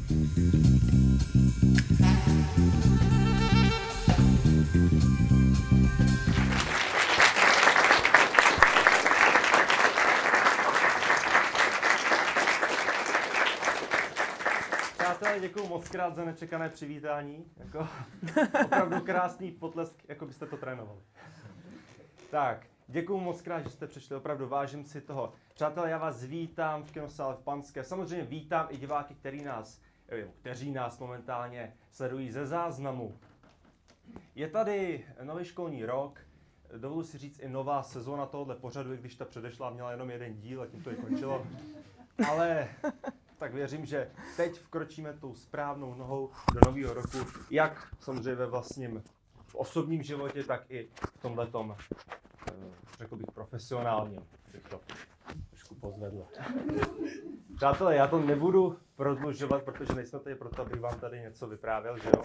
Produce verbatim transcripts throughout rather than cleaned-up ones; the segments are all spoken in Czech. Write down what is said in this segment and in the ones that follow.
Přátelé, děkuju moc krát za nečekané přivítání. Jako, opravdu krásný potlesk, jako byste to trénovali. Tak, děkuju moc krát, že jste přišli, opravdu vážím si toho. Přátelé, já vás vítám v kinosále v Panské. Samozřejmě vítám i diváky, který nás, kteří nás momentálně sledují ze záznamu. Je tady nový školní rok, dovolu si říct i nová sezóna tohohle pořadu, i když ta předešla měla jenom jeden díl a tím to i končilo. Ale tak věřím, že teď vkročíme tou správnou nohou do nového roku, jak samozřejmě ve vlastním v osobním životě, tak i v tomhletom, řekl bych, profesionálním, bych to trošku pozvedl. Přátelé, já to nebudu prodlužovat, protože nejsme tady proto, abych vám tady něco vyprávěl, že jo?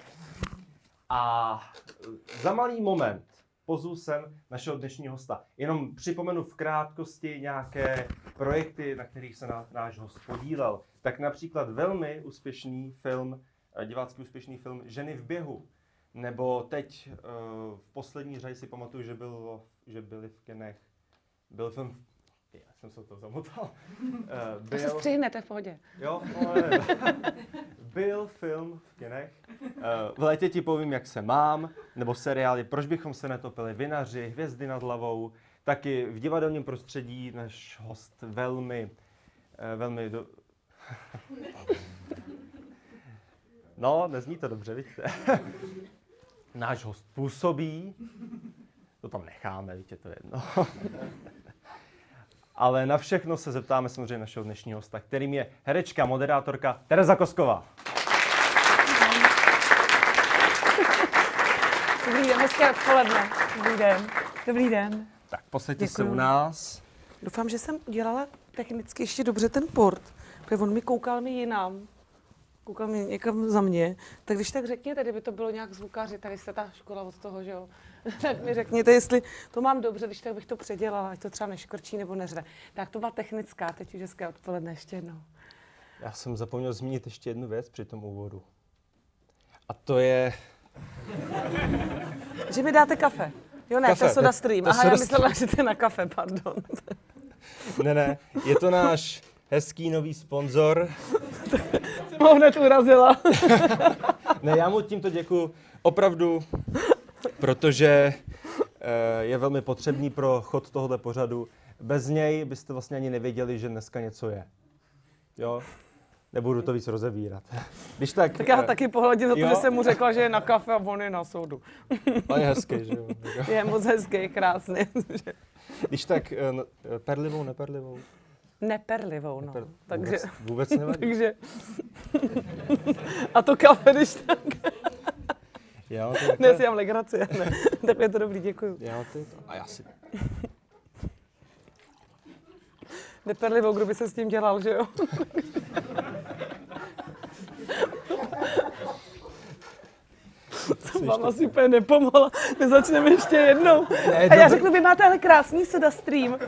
A za malý moment pozvu sem našeho dnešního hosta. Jenom připomenu v krátkosti nějaké projekty, na kterých se na, náš host podílel. Tak například velmi úspěšný film, divácky úspěšný film Ženy v běhu. Nebo teď v poslední řadě si pamatuju, že, byl, že byli v kinech, byl film, já jsem se to zamotal. Byl, to se střihnete v pohodě. Jo, no, ne, byl film v kinech. V létě ti povím, jak se mám, nebo seriály Proč bychom se netopili, Vinaři, Hvězdy nad hlavou. Taky v divadelním prostředí náš host velmi, velmi do... No, nezní to dobře, vidíte. Náš host působí, to tam necháme, víte, to je jedno. Ale na všechno se zeptáme samozřejmě našeho dnešního hosta, kterým je herečka, moderátorka Tereza Kosková. Dobrý den, hezké odpoledne. Dobrý den. Dobrý den. Tak posaďte se u nás. Doufám, že jsem udělala technicky ještě dobře ten port, protože on mi koukal mi jinam. Koukal mi někam za mě. Tak když tak řekněte, kdyby to bylo nějak zvukaři, tady jste ta škola od toho, že jo? Tak mi řekněte, jestli to mám dobře, když tak bych to předělala, ať to třeba neškrčí nebo neřve. Tak to byla technická, teď už hezké odpoledne ještě jednou. Já jsem zapomněl zmínit ještě jednu věc při tom úvodu. A to je... Že mi dáte kafe. Jo ne, kafe, to je Soda Stream. To Aha, soda já myslela, že to je na kafe, pardon. Ne, ne, je to náš hezký nový sponzor. Jsem ho hned urazila. Ne, já mu tímto děkuju opravdu, protože je velmi potřebný pro chod tohoto pořadu. Bez něj byste vlastně ani nevěděli, že dneska něco je. Jo? Nebudu to víc rozebírat. Když tak, tak já taky pohledím za to, jo? Že jsem mu řekla, že je na kafe a on je na soudu. On je hezký, že jo? Je moc hezký, krásný. Když tak perlivou, neperlivou? Neperlivou, no. Neper... Takže... Vůbec, vůbec nevadí. Takže... A to kafe, když tak. Já to ne, si mám legraci, ne. Tak je to dobrý, děkuju. Já to... A já si... Neperlivou, kdo by se s tím dělal, že jo? To vám asi úplně nepomohla. My začneme ještě jednou. Ne, a já řeknu, vy máte ale krásný Soda Stream.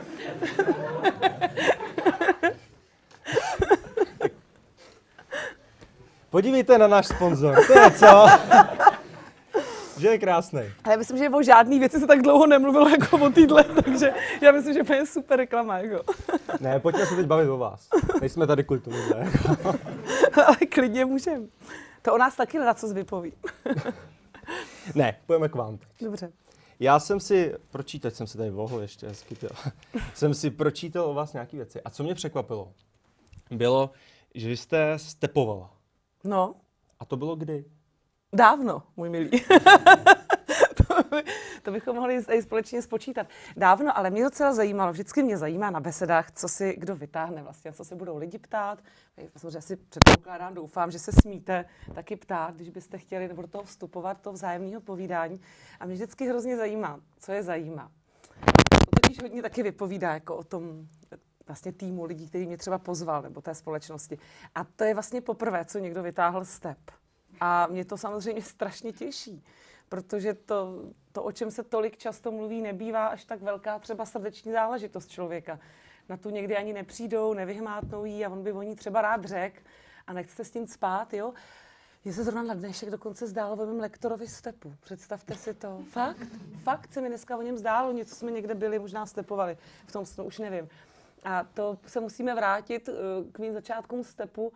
Podívejte na náš sponzor, to je co? Že je krásný. Ale já myslím, že o žádný věci se tak dlouho nemluvilo jako o týdle, takže já myslím, že to je super reklama. Jako. Ne, pojďme se teď bavit o vás. Nejsme tady kvůli tomu, ne? Ale klidně můžeme. To o nás taky na co vypoví. Ne, pojďme k vám teď. Dobře. Já jsem si pročítal, jsem si tady vohl ještě hezky, jsem si pročítal o vás nějaké věci. A co mě překvapilo, bylo, že vy jste stepovala. No. A to bylo kdy? Dávno, můj milý. to, by, to bychom mohli i společně spočítat. Dávno, ale mě docela zajímalo, vždycky mě zajímá na besedách, co si kdo vytáhne vlastně, co se budou lidi ptát. Já si předpokládám, doufám, že se smíte taky ptát, když byste chtěli nebo do toho vstupovat, to vzájemného povídání. A mě vždycky hrozně zajímá, co je zajímá. To totiž hodně taky vypovídá jako o tom vlastně týmu lidí, který mě třeba pozval, nebo té společnosti. A to je vlastně poprvé, co někdo vytáhl step. A mě to samozřejmě strašně těší, protože to, to, o čem se tolik často mluví, nebývá až tak velká třeba srdeční záležitost člověka. Na tu někdy ani nepřijdou, nevyhmátnou jí a on by o ní třeba rád řekl. a nechcete s tím spát, jo. Mně se zrovna na dnešek dokonce zdálo o mém lektorovi stepu. Představte si to. Fakt? Fakt se mi dneska o něm zdálo. Něco jsme někde byli, možná stepovali. V tom snu už nevím. A to se musíme vrátit k mým začátkům stepu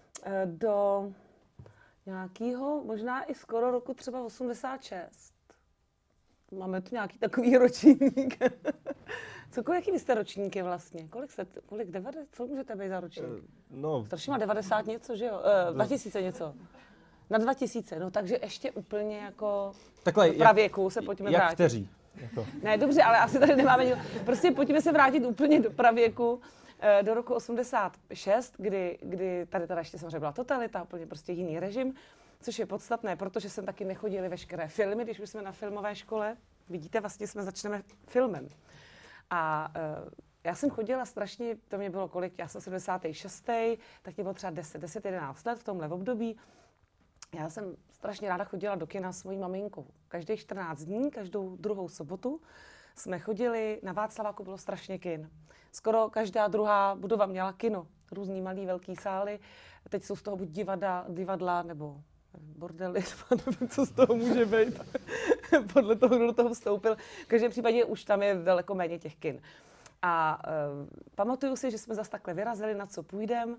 do nějakého, možná i skoro roku třeba osmdesát šest. Máme tu nějaký takový ročník. Co, jaký vy jste ročníky vlastně? Kolik jste, kolik, devadesát, co můžete být za ročník? No. Strašně má devadesát něco, že jo? E, dva tisíce něco. Na dva tisíce, no takže ještě úplně jako takhle, do pravěku se pojďme jak vrátit. Kteří? Jako. Ne, dobře, ale asi tady nemáme nic. Prostě pojďme se vrátit úplně do pravěku, do roku osmdesát šest, kdy, kdy tady teda ještě samozřejmě byla totalita, úplně prostě jiný režim, což je podstatné, protože jsem taky nechodili veškeré filmy, když už jsme na filmové škole. Vidíte, vlastně jsme začneme filmem. A uh, já jsem chodila strašně, to mě bylo kolik, já jsem sedmdesátý šestý, tak mě bylo třeba deset, deset, jedenáct let v tomhle období. Já jsem strašně ráda chodila do kina s mojí maminkou. Každých čtrnáct dní, každou druhou sobotu jsme chodili, na Václaváku bylo strašně kin. Skoro každá druhá budova měla kino, různý malý, velký sály. Teď jsou z toho buď divadla, divadla nebo bordely, nevím, co z toho může být, podle toho, kdo do toho vstoupil. V každém případě už tam je daleko méně těch kin. A uh, pamatuju si, že jsme zase takhle vyrazili, na co půjdem.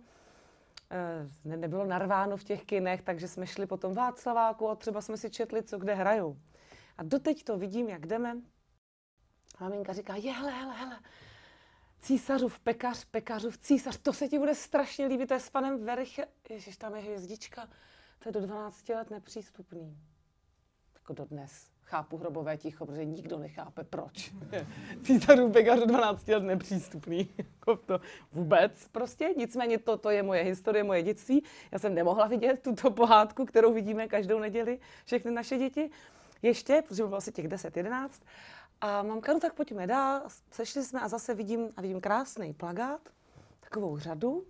Ne, nebylo narváno v těch kinech, takže jsme šli po tom Václaváku a třeba jsme si četli, co kde hrajou. A doteď to vidím, jak jdeme. A maminka říká, je, hele, hele, hele, Císařův pekař, pekařův císař, to se ti bude strašně líbit, to je s panem Verche. Ježiš, tam je hvězdička, to je do dvanácti let nepřístupný. Jako dodnes. Chápu hrobové ticho, protože nikdo nechápe, proč. Císařův pekař do dvanácti let nepřístupný. Jako to vůbec prostě. Nicméně to, to je moje historie, moje dětství. Já jsem nemohla vidět tuto pohádku, kterou vidíme každou neděli, všechny naše děti. Ještě, protože bylo asi těch deset, jedenáct. A mamka, no tak pojďme dál. Sešli jsme a zase vidím, a vidím krásný plakát, takovou řadu.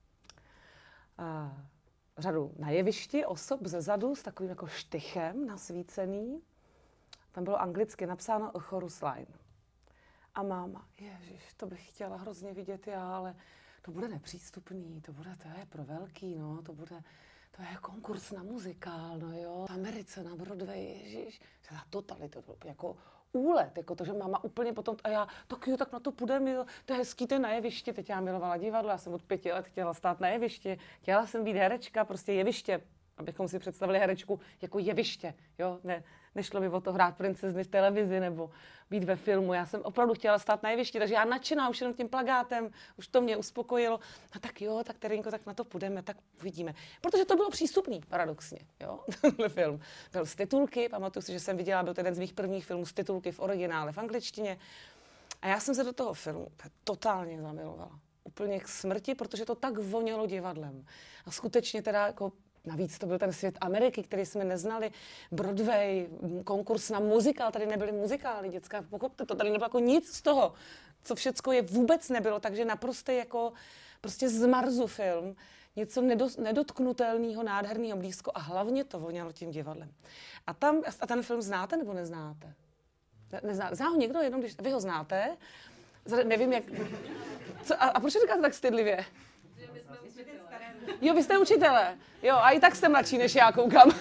A řadu na jevišti osob ze zadu s takovým jako štychem nasvícený. Tam bylo anglicky napsáno A Chorus Line. A máma, ježiš, to bych chtěla hrozně vidět já, ale to bude nepřístupný, to bude, to je pro velký, no, to bude, to je konkurs na muzikál, no jo, v Americe na Broadway, ježiš, to je totalita, to jako úlet, jako to, že máma úplně potom, a já, tak jo, tak na to půjdeme, jo, to je hezký, to je na jevišti, teď já milovala divadlo, já jsem od pěti let chtěla stát na jevišti, chtěla jsem být herečka, prostě jeviště, abychom si představili herečku jako jeviště, jo, ne, nešlo mi o to hrát princezny v televizi nebo být ve filmu, já jsem opravdu chtěla stát na jevišti, takže já nadšená už jenom tím plakátem, už to mě uspokojilo, a tak jo, tak Terejnko, tak na to půjdeme, tak uvidíme, protože to bylo přístupný, paradoxně, jo, tenhle film, byl z titulky, pamatuju si, že jsem viděla, byl to jeden z mých prvních filmů z titulky v originále v angličtině a já jsem se do toho filmu totálně zamilovala, úplně k smrti, protože to tak vonělo divadlem a skutečně teda jako navíc to byl ten svět Ameriky, který jsme neznali, Broadway, konkurs na muzikál, tady nebyly muzikály dětská, pochopte to, tady nebylo jako nic z toho, co všecko je, vůbec nebylo, takže naprosto jako prostě z Marsu film, něco nedotknutelného, nádherného, blízko a hlavně to vonělo tím divadlem. A tam, a ten film znáte nebo neznáte? Neznáte? Zná ho někdo jenom, když vy ho znáte? Nevím, jak... Co, a, a proč říkáte tak stydlivě? Jo, vy jste učitelé. Jo, a i tak jste mladší než já, koukám.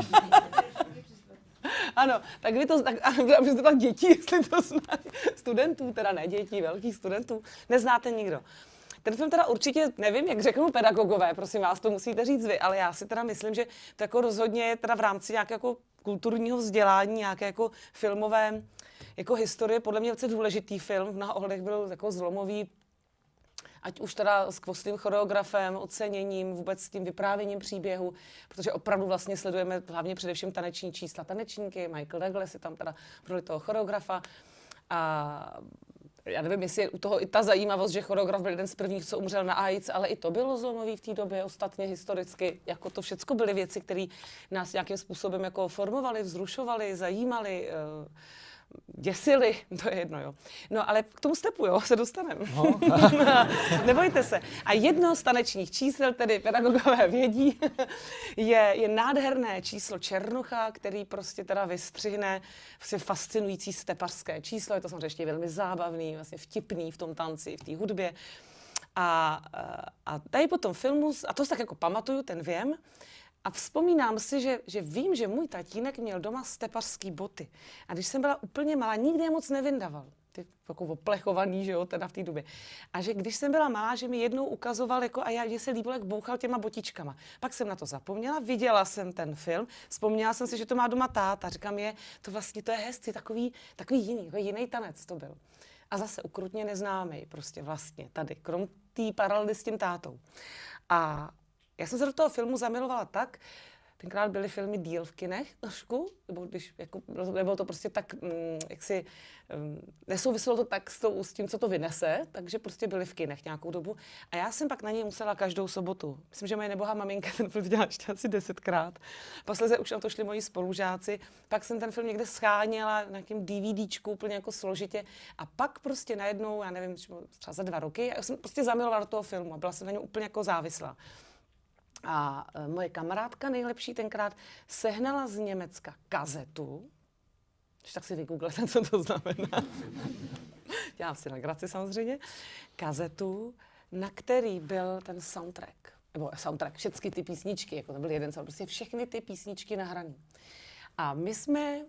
Ano, tak vy to, tak, že jste tak dětí, jestli to znají. Studentů, teda ne dětí, velkých studentů. Neznáte nikdo. Ten film teda určitě, nevím, jak řeknu pedagogové, prosím vás, to musíte říct vy, ale já si teda myslím, že to jako rozhodně je teda v rámci nějakého jako kulturního vzdělání, nějaké jako filmové jako historie, podle mě velice důležitý film, v mnoha ohledech byl jako zlomový, ať už teda s skvostlým choreografem, oceněním, vůbec s tím vyprávěním příběhu, protože opravdu vlastně sledujeme hlavně především taneční čísla, tanečníky, Michael Douglas je tam teda v roli toho choreografa a já nevím, jestli je u toho i ta zajímavost, že choreograf byl jeden z prvních, co umřel na AIDS, ale i to bylo zlomový v té době, ostatně historicky, jako to všecko byly věci, které nás nějakým způsobem jako formovaly, vzrušovaly, zajímaly, děsili, to je jedno, jo. No, ale k tomu stepu, jo, se dostaneme. No. Nebojte se. A jedno z tanečních čísel, tedy pedagogové vědí, je, je nádherné číslo Černocha, který prostě teda vystřihne vlastně fascinující stepařské číslo. Je to samozřejmě ještě velmi zábavný, vlastně vtipný v tom tanci, v té hudbě. A, a tady po tom filmu, a to si tak jako pamatuju, ten věm, a vzpomínám si, že, že vím, že můj tatínek měl doma stepařský boty. A když jsem byla úplně malá, nikdy je moc nevyndaval. Ty jako oplechovaný, že jo, teda v té době. A že když jsem byla malá, že mi jednou ukazoval, jako a já, že se líbilo, jak bouchal těma botičkama. Pak jsem na to zapomněla, viděla jsem ten film, vzpomněla jsem si, že to má doma táta. Říkám je, to vlastně to je hezky, takový, takový jiný, jako jiný tanec to byl. A zase ukrutně neznámý, prostě vlastně tady, krom té paralely s tím tátou. A já jsem se do toho filmu zamilovala tak, tenkrát byly filmy díl v kinech trošku, nebo když, jako, nebylo to prostě tak, mm, jak si, um, nesouviselo to tak s, to, s tím, co to vynese, takže prostě byly v kinech nějakou dobu. A já jsem pak na něj musela každou sobotu. Myslím, že moje nebohá maminka ten film viděla ještě asi desetkrát. Posledně už na to šli moji spolužáci. Pak jsem ten film někde scháněla na nějakém DVDčku úplně jako složitě. A pak prostě najednou, já nevím, třeba za dva roky, já jsem prostě zamilovala do toho filmu a byla jsem na něm úplně jako závislá. A moje kamarádka nejlepší tenkrát sehnala z Německa kazetu, tak si vygooglete, co to znamená. Dělám si legraci samozřejmě. Kazetu, na který byl ten soundtrack. Nebo soundtrack, všechny ty písničky, jako to byl jeden soundtrack, prostě všechny ty písničky nahraný. A my jsme...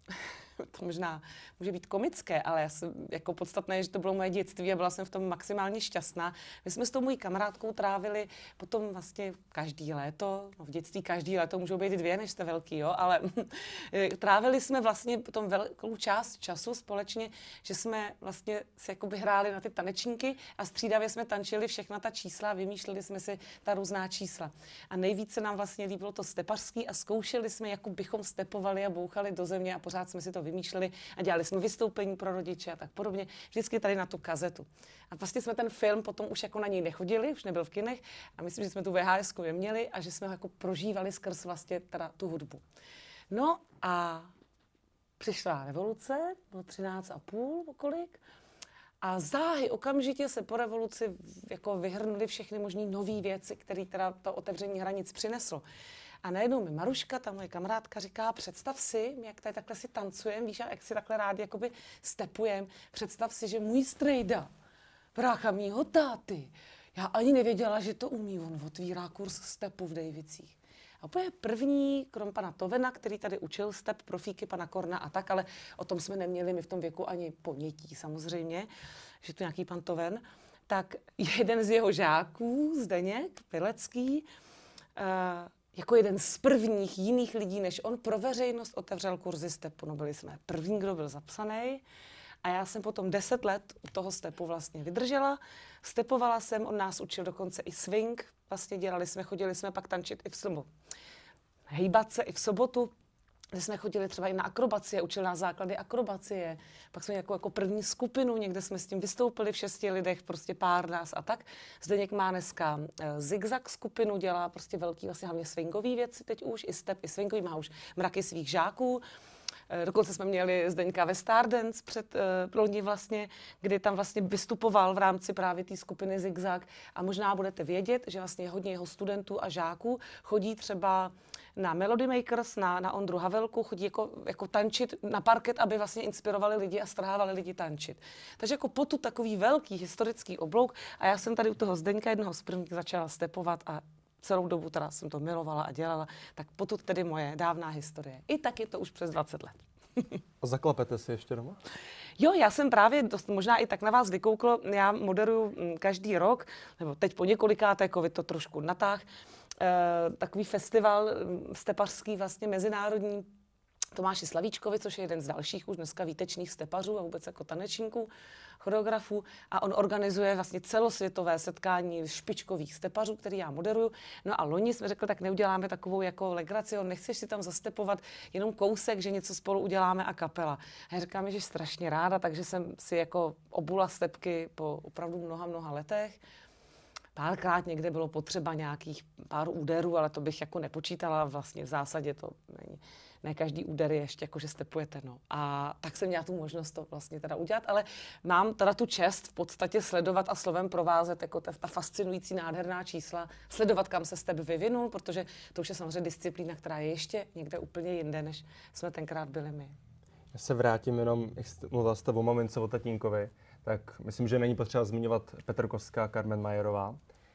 To možná může být komické, ale já jsem, jako podstatné je, že to bylo moje dětství a byla jsem v tom maximálně šťastná. My jsme s tou mojí kamarádkou trávili potom vlastně každý léto, no v dětství každý léto můžou být dvě, než jste velký, jo, ale trávili jsme vlastně potom velkou část času společně, že jsme vlastně si jakoby hráli na ty tanečníky a střídavě jsme tančili všechna ta čísla, vymýšleli jsme si ta různá čísla. A nejvíce nám vlastně líbilo to stepařský a zkoušeli jsme, jako bychom stepovali a bouchali do země a pořád jsme si to vymýšleli a dělali jsme vystoupení pro rodiče a tak podobně. Vždycky tady na tu kazetu. A vlastně jsme ten film potom už jako na něj nechodili, už nebyl v kinech a myslím, že jsme tu V H S ku neměli a že jsme ho jako prožívali skrz vlastně teda tu hudbu. No a přišla revoluce, bylo třináct a půl, okolik. A záhy okamžitě se po revoluci jako vyhrnuly všechny možné nové věci, které teda to otevření hranic přineslo. A najednou mi Maruška, ta moje kamarádka, říká, představ si, jak tady takhle si tancujeme, víš, jak si takhle rádi jakoby stepujeme, představ si, že můj strejda, brácha mýho táty, já ani nevěděla, že to umí, on otvírá kurz stepu v Dejvicích. A úplně první, krom pana Tovena, který tady učil step, profíky pana Korna a tak, ale o tom jsme neměli my v tom věku ani ponětí samozřejmě, že tu nějaký pan Toven, tak jeden z jeho žáků, Zdeněk Pilecký, uh, jako jeden z prvních jiných lidí, než on, pro veřejnost otevřel kurzy stepu. No byli jsme první, kdo byl zapsaný. A já jsem potom deset let u toho stepu vlastně vydržela. Stepovala jsem, on nás učil dokonce i swing. Vlastně dělali jsme, chodili jsme pak tančit i v sobotu. Hejbat se i v sobotu. Kde jsme chodili třeba i na akrobacie, učil nás základy akrobacie. Pak jsme jako, jako první skupinu, někde jsme s tím vystoupili v šesti lidech, prostě pár nás a tak. Zdeněk má dneska e, zigzag skupinu, dělá prostě velký, vlastně hlavně swingový věci teď už, i step, i swingový, má už mraky svých žáků. E, dokonce jsme měli Zdeňka ve Stardance před e, loni vlastně, kdy tam vlastně vystupoval v rámci právě té skupiny zigzag. A možná budete vědět, že vlastně hodně jeho studentů a žáků chodí třeba na Melody Makers, na, na Ondru Havelku, chodí jako, jako tančit na parket, aby vlastně inspirovali lidi a strhávali lidi tančit. Takže jako potud takový velký historický oblouk a já jsem tady u toho Zdeňka jednoho z prvních začala stepovat a celou dobu teda jsem to milovala a dělala, tak potud tedy moje dávná historie. I tak je to už přes dvacet let. A zaklapete si ještě doma? Jo, já jsem právě, dost, možná i tak na vás vykouklo, já moderuju každý rok, nebo teď po několikáté, covid to trošku natáh, Uh, takový festival stepařský, vlastně mezinárodní, Tomáši Slavíčkovi, což je jeden z dalších už dneska výtečných stepařů a vůbec jako tanečníků, choreografů. A on organizuje vlastně celosvětové setkání špičkových stepařů, který já moderuju. No a loni jsme řekli, tak neuděláme takovou jako legraci, on nechceš si tam zastepovat jenom kousek, že něco spolu uděláme a kapela. A já říkám, že strašně ráda, takže jsem si jako obula stepky po opravdu mnoha, mnoha letech. Párkrát někde bylo potřeba nějakých pár úderů, ale to bych jako nepočítala. Vlastně v zásadě to není. Ne každý úder je ještě jako, že stepujete. No. A tak jsem měla tu možnost to vlastně teda udělat, ale mám teda tu čest v podstatě sledovat a slovem provázet jako ta, ta fascinující nádherná čísla, sledovat, kam se step vyvinul, protože to už je samozřejmě disciplína, která je ještě někde úplně jinde, než jsme tenkrát byli my. Já se vrátím jenom, jak jste, mluvila jste o mamince, o tatínkovi, tak myslím, že není potřeba zmiňovat Petrkovská, Carmen Majerová.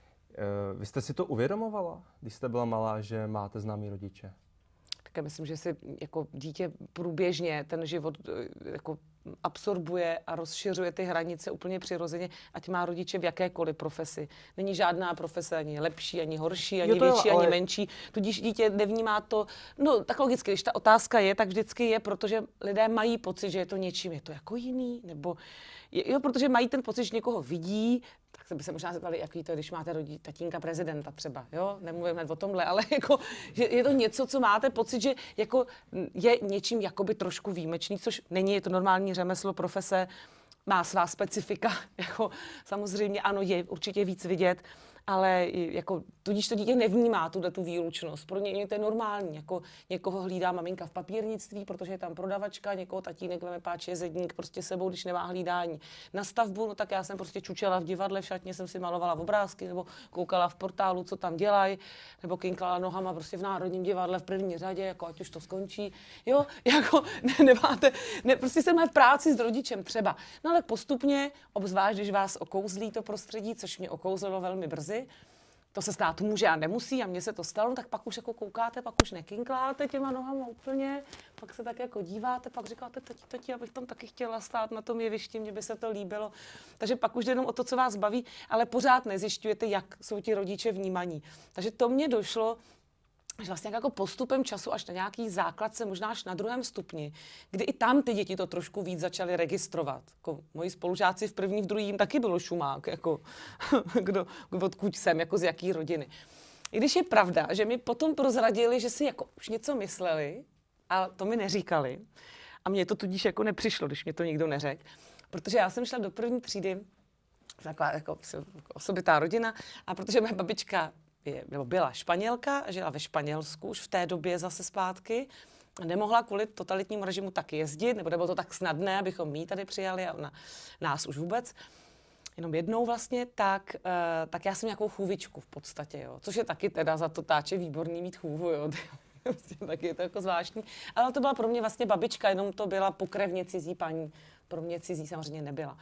Vy jste si to uvědomovala, když jste byla malá, že máte známý rodiče? Tak já myslím, že si jako dítě průběžně ten život jako absorbuje a rozšiřuje ty hranice úplně přirozeně, ať má rodiče v jakékoliv profesi. Není žádná profese ani lepší, ani horší, ani jo, větší, jo, ale... ani menší. Tudíž dítě nevnímá to, no tak logicky, když ta otázka je, tak vždycky je, protože lidé mají pocit, že je to něčím, je to jako jiný, nebo jo, protože mají ten pocit, že někoho vidí, tak by se možná zeptali, jaký to je, když máte rodí, tatínka prezidenta třeba, jo, nemluvím hned o tomhle, ale jako, že je to něco, co máte pocit, že jako je něčím jakoby trošku výjimečný, což není, je to normální řemeslo, profese, má svá specifika, jako samozřejmě ano, je určitě víc vidět, ale jako, tudíž to dítě nevnímá tuhle tu výlučnost. Pro ně to je normální. Jako někoho hlídá maminka v papírnictví, protože je tam prodavačka, někoho tatínek veme páč jezedník prostě sebou, když nemá hlídání. Na stavbu, no tak já jsem prostě čučela v divadle, v šatně jsem si malovala obrázky, nebo koukala v portálu, co tam dělají, nebo kinklala nohama prostě v Národním divadle v první řadě, jako ať už to skončí. Jo, jako ne, nemáte, ne, prostě jsem v práci s rodičem třeba. No ale postupně, obzvlášť, když vás okouzlí to prostředí, což mě okouzlilo velmi brzy, to se stát může a nemusí a mně se to stalo, tak pak už jako koukáte, pak už nekinkláte těma nohama úplně, pak se tak jako díváte, pak říkáte, tati, tati, abych tam taky chtěla stát na tom jevišti, mně by se to líbilo. Takže pak už jde jenom o to, co vás baví, ale pořád nezjišťujete, jak jsou ti rodiče vnímaní. Takže to mně došlo, že vlastně jako postupem času až na nějaký základce, možná až na druhém stupni, kdy i tam ty děti to trošku víc začaly registrovat. Jako moji spolužáci v první, v druhém taky bylo šumák, jako kdo, odkud jsem, jako z jaký rodiny. I když je pravda, že mi potom prozradili, že si jako už něco mysleli, a to mi neříkali. A mně to tudíž jako nepřišlo, když mě to nikdo neřekl. Protože já jsem šla do první třídy, taková jako osobitá rodina, a protože moje babička je, nebo byla Španělka, žila ve Španělsku už v té době zase zpátky, nemohla kvůli totalitnímu režimu tak jezdit, nebo nebylo to tak snadné, abychom my tady přijali a ona nás už vůbec. Jenom jednou vlastně, tak, uh, tak já jsem nějakou chůvičku v podstatě, jo. Což je taky teda za to táče výborný mít chůvu, jo. Taky je to jako zvláštní. Ale to byla pro mě vlastně babička, jenom to byla pokrevně cizí paní. Pro mě cizí samozřejmě nebyla.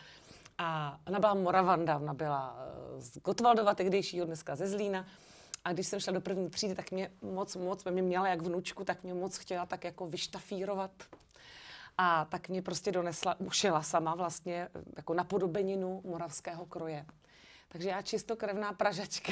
A ona byla Moravanda, ona byla z Gotwaldova, tehdejšího, dneska ze Zlína. A když jsem šla do první třídy, tak mě moc, moc, mě měla jak vnučku, tak mě moc chtěla tak jako vyštafírovat. A tak mě prostě donesla, ušila sama vlastně jako napodobeninu moravského kroje. Takže já čistokrevná Pražačka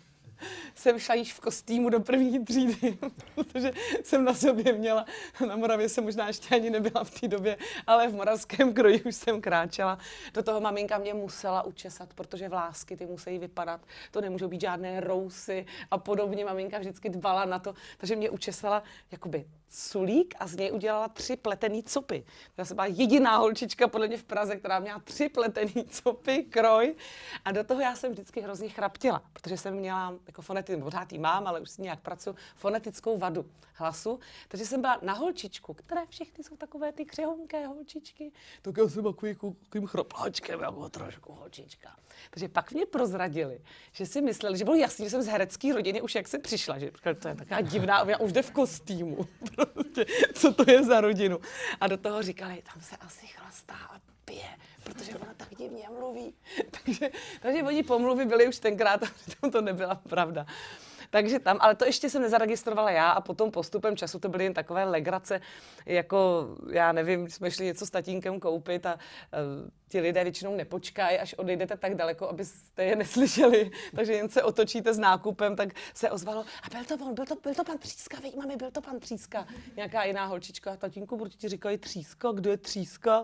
jsem šla již v kostýmu do první třídy, protože jsem na sobě měla, na Moravě jsem možná ještě ani nebyla v té době, ale v moravském kroji už jsem kráčela. Do toho maminka mě musela učesat, protože vlásky ty musí vypadat, to nemůžou být žádné rousy a podobně. Maminka vždycky dbala na to, takže mě učesala jakoby sulík a z něj udělala tři pletený copy. Já jsem byla jediná holčička podle mě v Praze, která měla tři pletený copy, kroj. A do toho já jsem vždycky hrozně chraptěla, protože jsem měla jako fonetickou, pořád jí mám, ale už si nějak pracuji, fonetickou vadu hlasu. Takže jsem byla na holčičku, které všechny jsou takové ty křehonké holčičky. Tak já jsem takový, takovým chrapláčkem, jako trošku holčička. Takže pak mě prozradili, že si mysleli, že bylo jasný, že jsem z herecké rodiny už jak se přišla, že to je taková divná, já už jde v kostýmu. Prostě, co to je za rodinu. A do toho říkali, tam se asi chlastá a pije, protože ona tak divně mluví. takže, takže oni pomluvy byly už tenkrát, a to nebyla pravda. Takže tam, ale to ještě jsem nezaregistrovala já a potom postupem času to byly jen takové legrace, jako já nevím, jsme šli něco s tatínkem koupit a uh, ti lidé většinou nepočkají, až odejdete tak daleko, abyste je neslyšeli, takže jen se otočíte s nákupem, tak se ozvalo, a byl to on, byl to, byl to pan Tříska, veď mami, byl to pan Tříska. Nějaká jiná holčička, tatínku určitě říkají Tříska, kdo je Tříska?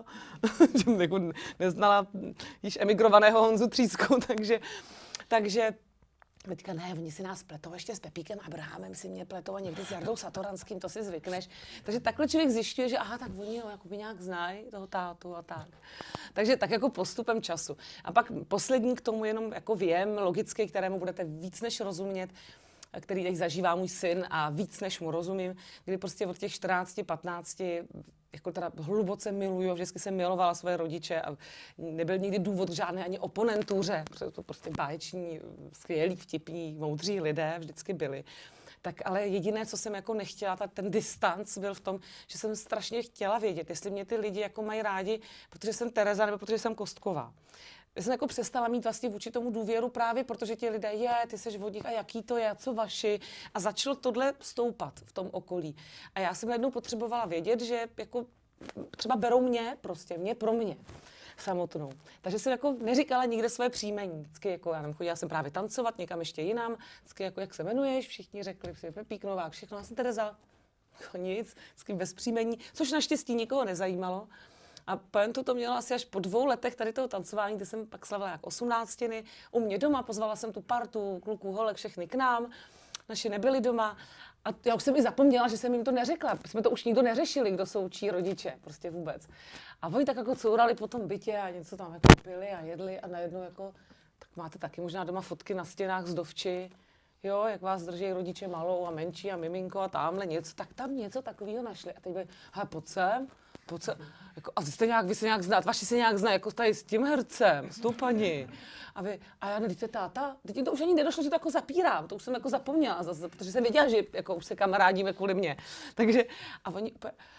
Jako neznala již emigrovaného Honzu Třísku, takže, takže teďka ne, oni si nás pletou ještě s Pepíkem Abrahamem, si mě pletou a někdy s Jardou Satoranským, to si zvykneš. Takže takhle člověk zjišťuje, že aha, tak oni ho jakoby nějak znají, toho tátu a tak. Takže tak jako postupem času. A pak poslední k tomu jenom jako věm logický, kterému budete víc než rozumět, který teď zažívá můj syn a víc než mu rozumím, kdy prostě od těch čtrnácti, patnácti jako teda hluboce miluju, vždycky jsem milovala svoje rodiče a nebyl nikdy důvod žádné ani oponentuře, protože to prostě báječní, skvělí, vtipní, moudří lidé vždycky byli. Tak ale jediné, co jsem jako nechtěla, ta, ten distanc byl v tom, že jsem strašně chtěla vědět, jestli mě ty lidi jako mají rádi, protože jsem Tereza nebo protože jsem Kostková. Já jsem jako přestala mít vlastně vůči tomu důvěru právě, protože ti lidé, je, ty seš vodník a jaký to je, a co vaši. A začalo tohle stoupat v tom okolí. A já jsem najednou potřebovala vědět, že jako třeba berou mě, prostě mě pro mě samotnou. Takže jsem jako neříkala nikde své příjmení. Vždycky jako, já nevím, chodila jsem právě tancovat někam ještě jinam. Vždycky jako, jak se jmenuješ, všichni řekli, Pepík Novák, všechno, já jsem Tereza. Jako nic, vždycky bez příjmení, což naštěstí nikoho nezajímalo. A pointu to mělo asi až po dvou letech tady toho tancování, kde jsem pak slavila jak osmnáctiny. U mě doma pozvala jsem tu partu, kluků, holek, všechny k nám. Naši nebyli doma. A já už jsem i zapomněla, že jsem jim to neřekla. Jsme to už nikdo neřešili, kdo jsou čí rodiče, prostě vůbec. A oni tak jako courali po tom bytě a něco tam jako pili a jedli a najednou jako, tak máte taky možná doma fotky na stěnách z dovči, jo, jak vás drží rodiče malou a menší a miminko a tamhle něco, tak tam něco takového našli. A teď byli, hele, pojď sem, pojď sem. Jako, a jste nějak, vy se nějak znáte, vaši se nějak znají, jako tady s tím hercem, s tou paní. A vy, a já, ne, teď je táta, teď to už ani nedošlo, že to jako zapírám, to už jsem jako zapomněla zase, protože jsem věděla, že jako už se kamarádíme kvůli mě. Takže, a oni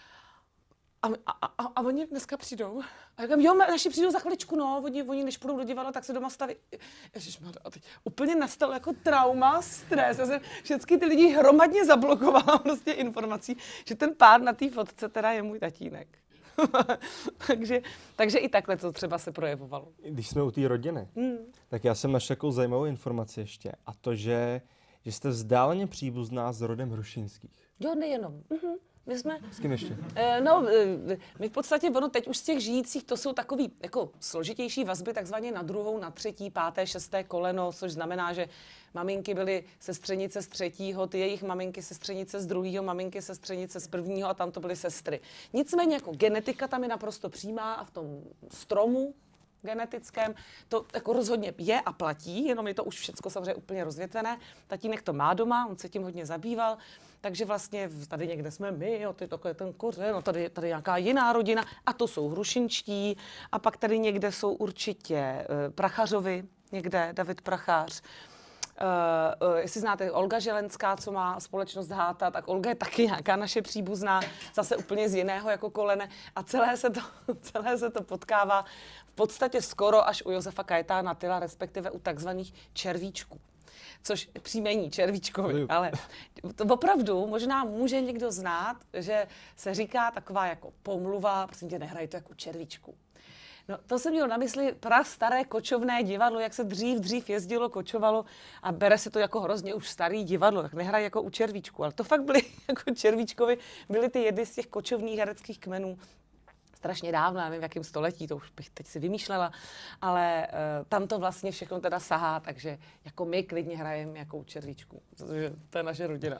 a, a, a, a oni dneska přijdou. A já říkám, jo, naši přijdou za chviličku, no, oni, oni než půjdou do divadla, tak se doma staví. Ježišmarja, a teď úplně nastalo jako trauma, stres. Já jsem všechny ty lidi hromadně zablokovala prostě informací, že ten pár na té fotce teda je můj tatínek. takže, takže i takhle to třeba se projevovalo. Když jsme u té rodiny, hmm. tak já jsem našel takovou zajímavou informaci ještě. A to, že, že jste vzdáleně příbuzná s rodem Hrušínských. Jo, nejenom. Mhm. My jsme, s kým ještě? No, my v podstatě, ono teď už z těch žijících, to jsou takový jako složitější vazby, takzvaně na druhou, na třetí, páté, šesté koleno, což znamená, že maminky byly sestřenice z třetího, ty jejich maminky sestřenice z druhého, maminky sestřenice z prvního a tam to byly sestry. Nicméně jako genetika tam je naprosto přímá a v tom stromu genetickém, to jako rozhodně je a platí, jenom je to už všecko samozřejmě úplně rozvětvené. Tatínek to má doma, on se tím hodně zabýval, takže vlastně tady někde jsme my, jo, to je takový ten kořen, no tady, tady nějaká jiná rodina a to jsou hrušinčtí a pak tady někde jsou určitě uh, Prachařovi, někde David Prachař. Uh, uh, jestli znáte Olga Želenská, co má společnost Háta, tak Olga je taky nějaká naše příbuzná, zase úplně z jiného jako kolene a celé se to, celé se to potkává v podstatě skoro až u Josefa Kajetána Tyla, respektive u takzvaných červíčků. Což příjmení Červíčkovi, ale to opravdu možná může někdo znát, že se říká taková jako pomluva, prosím tě, nehraj to jako Červíčku. No, to jsem měl na mysli prastaré kočovné divadlo, jak se dřív, dřív jezdilo, kočovalo a bere se to jako hrozně už starý divadlo, tak nehraj jako u Červíčku. Ale to fakt byly jako Červíčkovi, byly ty jedny z těch kočovných hereckých kmenů. Strašně dávno, nevím v jakém století, to už bych teď si vymýšlela, ale uh, tam to vlastně všechno teda sahá, takže jako my klidně hrajeme jako u Červíčku, protože to je naše rodina.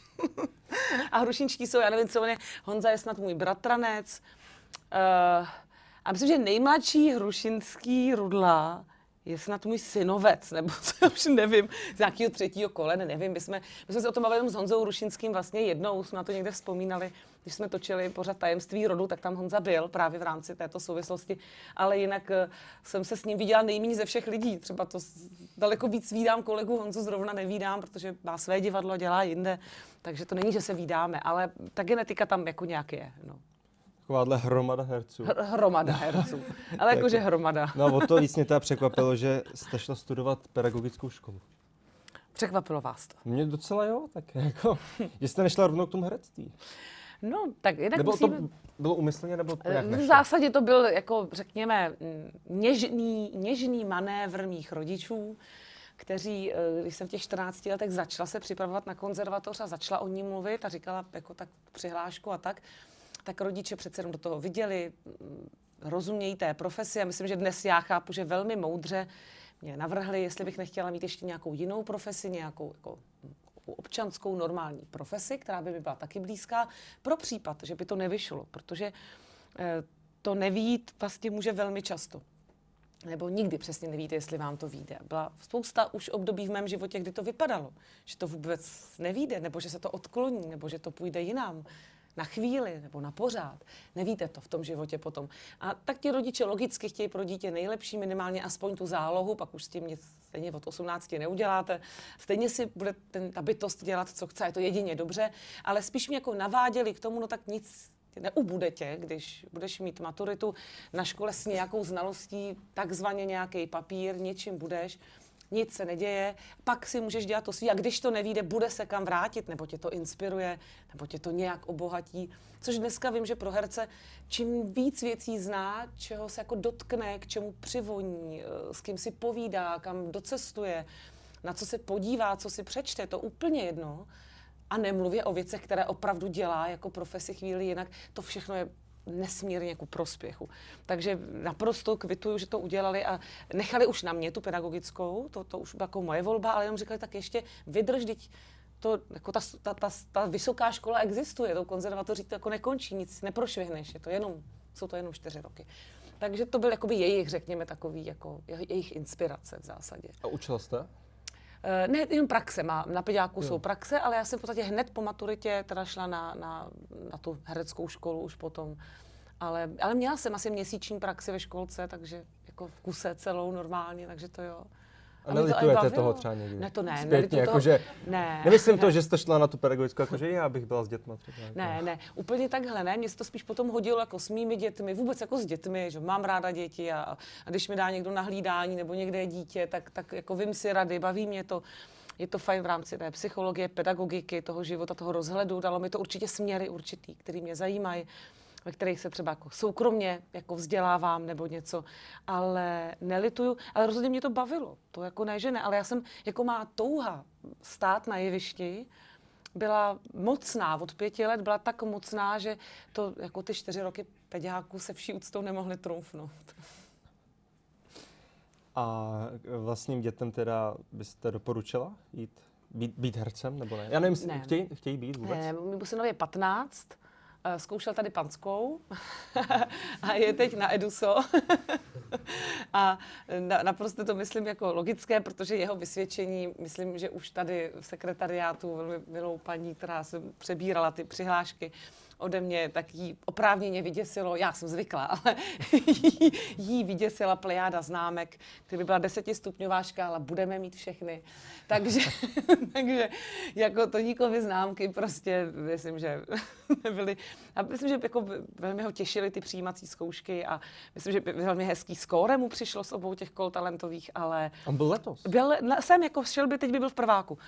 A hrušinčtí jsou, já nevím, co on je, Honza je snad můj bratranec, uh, a myslím, že nejmladší hrušinský Rudla je snad můj synovec, nebo co, už nevím, z nějakého třetího kolene, nevím. My jsme, my jsme se o tom bavili s Honzou Hrušinským vlastně jednou, jsme na to někde vzpomínali, když jsme točili pořad Tajemství rodu, tak tam Honza byl právě v rámci této souvislosti, ale jinak jsem se s ním viděla nejméně ze všech lidí. Třeba to daleko víc vídám kolegu, Honzu zrovna nevídám, protože má své divadlo a dělá jinde, takže to není, že se vídáme, ale ta genetika tam jako nějak je, no. Takováhle hromada herců. Hr- hromada herců, ale jakože hromada. No o to víc mě teda překvapilo, že jste šla studovat pedagogickou školu. Překvapilo vás to? Mě docela jo, tak jako, že jste nešla rovnou k tomu herectví. No, tak jinak nebo musíme... to bylo úmyslně, nebo to jak V nešlo? zásadě to byl, jako řekněme, něžný, něžný manévr mých rodičů, kteří, když jsem v těch čtrnácti letech začala se připravovat na konzervatoř a začala o ní mluvit a říkala jako tak přihlášku a tak, tak rodiče přece jenom do toho viděli, rozumějí té profesi a myslím, že dnes já chápu, že velmi moudře mě navrhli, jestli bych nechtěla mít ještě nějakou jinou profesi, nějakou jako občanskou normální profesi, která by mi byla taky blízká, pro případ, že by to nevyšlo, protože to nevít vlastně může velmi často. Nebo nikdy přesně nevíte, jestli vám to vyjde. Byla spousta už období v mém životě, kdy to vypadalo, že to vůbec nevyjde, nebo že se to odkloní, nebo že to půjde jinam. na chvíli nebo na pořád, nevíte to v tom životě potom. A tak ti rodiče logicky chtějí pro dítě nejlepší, minimálně aspoň tu zálohu, pak už s tím nic stejně od osmnácti neuděláte. Stejně si bude ten, ta bytost dělat, co chce, je to jedině dobře, ale spíš mě jako naváděli k tomu, no tak nic neubude tě, když budeš mít maturitu na škole s nějakou znalostí, takzvaně nějaký papír, něčím budeš, nic se neděje, pak si můžeš dělat to svý a když to nevíde, bude se kam vrátit, nebo tě to inspiruje, nebo tě to nějak obohatí. Což dneska vím, že pro herce čím víc věcí zná, čeho se jako dotkne, k čemu přivoní, s kým si povídá, kam docestuje, na co se podívá, co si přečte, to úplně jedno. A nemluvě o věcech, které opravdu dělá jako profesi chvíli jinak, to všechno je nesmírně ku prospěchu. Takže naprosto kvituju, že to udělali a nechali už na mě tu pedagogickou, to, to už byla jako moje volba, ale jenom říkali, tak ještě vydrž, teď to, jako ta, ta, ta, ta vysoká škola existuje, to konzervatoří to jako nekončí, nic neprošvihneš, je to jenom, jsou to jenom čtyři roky. Takže to byl jakoby jejich, řekněme, takový jako jejich inspirace v zásadě. A učila jste? Ne, jen praxe. Má, na peďáku jsou praxe, ale já jsem v podstatě hned po maturitě teda šla na, na, na tu hereckou školu už potom. Ale, ale měla jsem asi měsíční praxi ve školce, takže jako v kuse celou normálně, takže to jo. A nelitujete toho třeba někdy? Ne, to ne. Zpětně, jakože, ne. Nemyslím ne. to, že jste šla na tu pedagogickou, jakože já bych byla s dětma třeba. Jako. Ne, ne, úplně takhle ne. Mně se to spíš potom hodilo jako s mými dětmi, vůbec jako s dětmi, že mám ráda děti a, a když mi dá někdo na hlídání nebo někde je dítě, tak, tak jako vím si rady, baví mě to. Je to fajn v rámci té psychologie, pedagogiky, toho života, toho rozhledu. Dalo mi to určitě směry určitý, který mě zajímají, ve kterých se třeba jako soukromně jako vzdělávám nebo něco, ale nelituju, ale rozhodně mě to bavilo. To jako ne, že ne, ale já jsem, jako má touha stát na jevišti, byla mocná, od pěti let byla tak mocná, že to jako ty čtyři roky peďáků se vší úctou nemohli trumfnout. A vlastním dětem teda byste doporučila jít, být, být hercem, nebo ne? Já nevím, ne. Chtějí, chtějí být vůbec? Ne, mému synovi je patnáct, zkoušel tady panskou a je teď na Eduso. A na, naprosto to myslím jako logické, protože jeho vysvědčení, myslím, že už tady v sekretariátu velmi milou paní, která se přebírala ty přihlášky ode mě, tak jí oprávněně vyděsilo, já jsem zvyklá, ale jí, jí vyděsila plejáda známek, kdyby byla desetistupňová škála, budeme mít všechny. Takže, takže jako Toníkovy známky prostě, myslím, že nebyly, a myslím, že jako velmi ho těšily ty přijímací zkoušky a myslím, že velmi hezký skóre mu přišlo z obou těch kol talentových, ale... On byl letos? Byl, jsem jako šel by, teď by byl v prváku.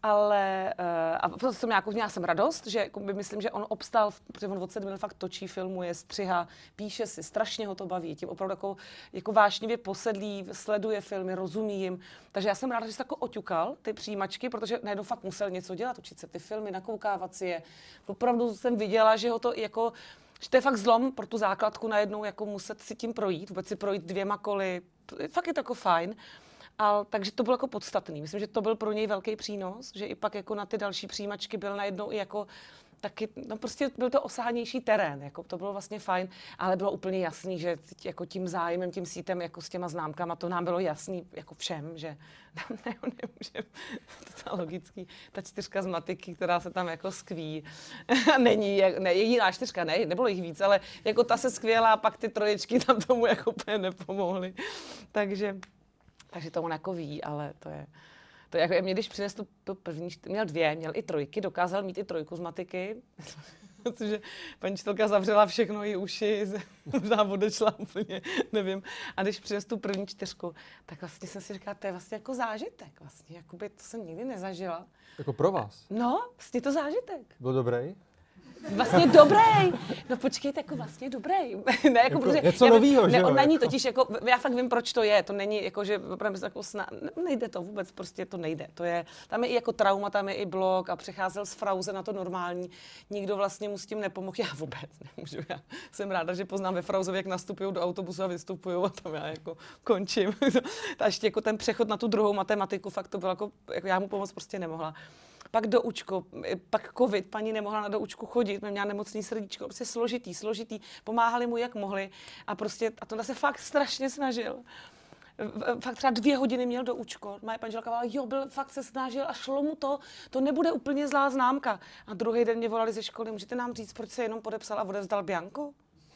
Ale uh, a jsem nějakou, měla jsem radost, že jako by myslím, že on obstál, protože on od sedmi fakt točí, filmuje, střihá, píše si, strašně ho to baví, tím opravdu jako, jako vášnivě posedlý, sleduje filmy, rozumí jim. Takže já jsem ráda, že se jako oťukal ty přijímačky, protože najednou fakt musel něco dělat, učit se ty filmy, nakoukávat si je. Opravdu jsem viděla, že ho to jako, že to je fakt zlom pro tu základku najednou jako muset si tím projít, vůbec si projít dvěma koly, fakt je to jako fajn. A, takže to bylo jako podstatný. Myslím, že to byl pro něj velký přínos, že i pak jako na ty další přijímačky byl najednou i jako taky, no prostě byl to osáhanější terén, jako to bylo vlastně fajn, ale bylo úplně jasný, že jako tím zájmem, tím sítem, jako s těma známkama, to nám bylo jasný jako všem, že tam ne, nemůžeme, to je logický, ta čtyřka z matiky, která se tam jako skví, není, ne, jediná čtyřka, ne, nebylo jich víc, ale jako ta se skvěla, pak ty troječky tam tomu jako úplně nepomohly, takže Takže to on jako ví, ale to je... To je jako, mě když přines tu, tu první, měl dvě, měl i trojky, dokázal mít i trojku z matiky, protože paní učitelka zavřela všechno, i uši, možná odešla úplně, nevím. A když přines tu první čtyřku, tak vlastně jsem si říkala, to je vlastně jako zážitek, vlastně, jakoby to jsem nikdy nezažila. Jako pro vás? No, vlastně to zážitek. Byl dobrý? Vlastně dobrý. No počkejte, jako vlastně dobrý. ne, jako, jako protože, něco novýho, že ne, jo? on není jako. totiž, jako, já fakt vím, proč to je. To není jako, že opravdu jako sna, nejde to vůbec, prostě to nejde. To je, tam je i jako trauma, tam je i blok a přecházel z frauze na to normální. Nikdo vlastně mu s tím nepomohl. Já vůbec nemůžu. Já jsem ráda, že poznám ve frauze, jak nastupují do autobusu a vystupují a tam já jako končím. A ještě jako ten přechod na tu druhou matematiku, fakt to bylo jako, jako já mu pomoct prostě nemohla. Pak doučko, pak covid, paní nemohla na doučku chodit, měla nemocný srdíčko, prostě složitý, složitý, pomáhali mu jak mohli a prostě, a tohle se fakt strašně snažil. fakt třeba dvě hodiny měl do účko. Moje manželka volala, jo, byl, fakt se snažil a šlo mu to, to nebude úplně zlá známka. A druhý den mě volali ze školy, můžete nám říct, proč se jenom podepsal a odevzdal bianko?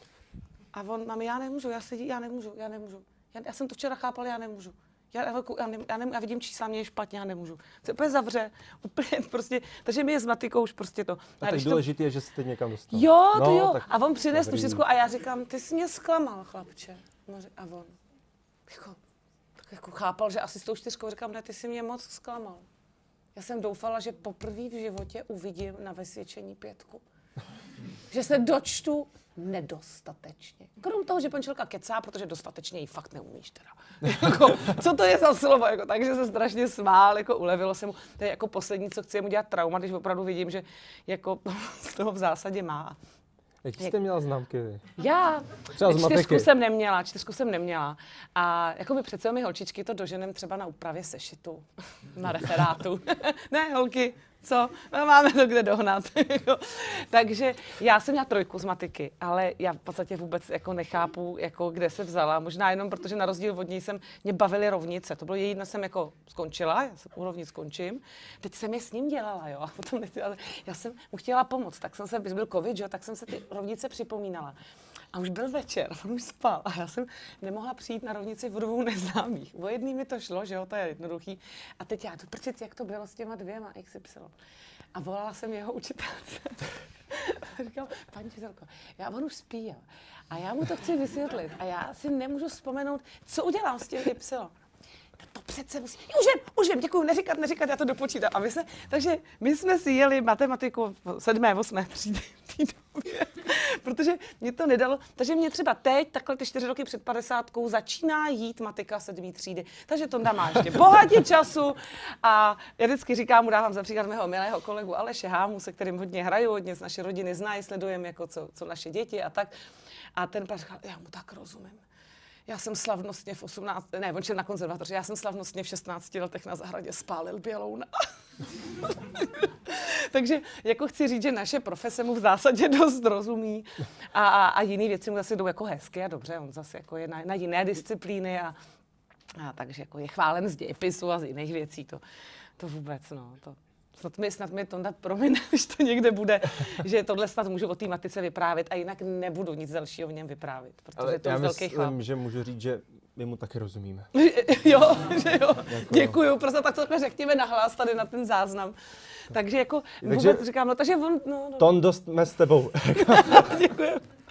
A on, mami, já nemůžu, já sedí, já nemůžu, já nemůžu. Já, já jsem to včera chápal, já nemůžu. Já, já, já, ne, já, ne, já vidím čísla, mě je špatně, já nemůžu. Se úplně zavře, úplně prostě, takže mi je s matikou už prostě to. A tak důležité to... je, že jste někam dostal. Jo, to no, jo. Tak... A on přines tu všechno a já říkám, ty jsi mě zklamal, chlapče. A on, jako, tak jako chápal, že asi s tou čtyřkou, říkám, ne, ty jsi mě moc zklamal. Já jsem doufala, že poprvé v životě uvidím na vysvědčení pětku. Že se dočtu nedostatečně. Krom toho, že pančelka kecá, protože dostatečně ji fakt neumíš teda. Jako, co to je za slovo? Jako, takže se strašně smál, jako ulevilo se mu. To je jako poslední, co chci mu dělat trauma, když opravdu vidím, že jako z toho v zásadě má. Jaký jste měla známky vy? Já třeba z čtyřku matiky. jsem neměla, čtyřku jsem neměla. A jako by přece my holčičky to doženem třeba na úpravě sešitu, na referátu. Ne, holky, co? No, máme to kde dohnat. Takže já jsem měla trojku z matiky, ale já v podstatě vůbec jako nechápu, jako kde se vzala. Možná jenom protože na rozdíl od něj jsem, mě bavily rovnice. To bylo její dne, jsem jako skončila, já se u rovnic skončím. Teď jsem je s ním dělala, jo. A potom ale já jsem mu chtěla pomoct, tak jsem se, když byl covid, jo, tak jsem se ty rovnice připomínala. A už byl večer, on už spal a já jsem nemohla přijít na rovnici v dvou neznámých. O jedný mi to šlo, že jo, to je jednoduchý. A teď já jdu prčit, jak to bylo s těma dvěma X Y. A volala jsem jeho učitelce. A říkám, paní učitelko, já on už spí, jo. A já mu to chci vysvětlit. A já si nemůžu vzpomenout, co udělám s tím Y. To přece musí. Už vím, už vím, děkuju, neříkat, neříkat, já to dopočítám. A my se, takže my jsme si jeli matematiku v sedmé, osmé třídy v té době, protože mě to nedalo. Takže mě třeba teď, takhle ty čtyři roky před padesátkou, začíná jít matika sedmé třídy. Takže Tonda má ještě bohatě času a já vždycky říkám, mu dávám za příklad mého milého kolegu Aleše Hámu, se kterým hodně hraju, hodně z naší rodiny znají, sledujeme, jako co, co naše děti a tak. A ten pak říkal, já mu tak rozumím. Já jsem slavnostně v osmnácti, ne, on šel na konzervatoři, já jsem slavnostně v šestnácti letech na zahradě spálil bělouna. Takže jako chci říct, že naše profese mu v zásadě dost rozumí a, a, a jiné věci mu zase jdou jako hezky a dobře, on zase jako je na, na jiné disciplíny a, a takže jako je chválen z dějepisu a z jiných věcí, to, to vůbec, no, to. Snad mi, snad mi Tonda promine, když to někde bude, že tohle snad můžu o té matice vyprávět a jinak nebudu nic dalšího v něm vyprávět, protože ale to je velký chlap. že můžu říct, že my mu taky rozumíme. Jo, že jo. Jako... Děkuju, prostě tak to takhle řekněme nahlas tady na ten záznam. Takže jako takže vůbec říkám, no takže on, no, no. Ton, dost jsme s tebou. Děkuju.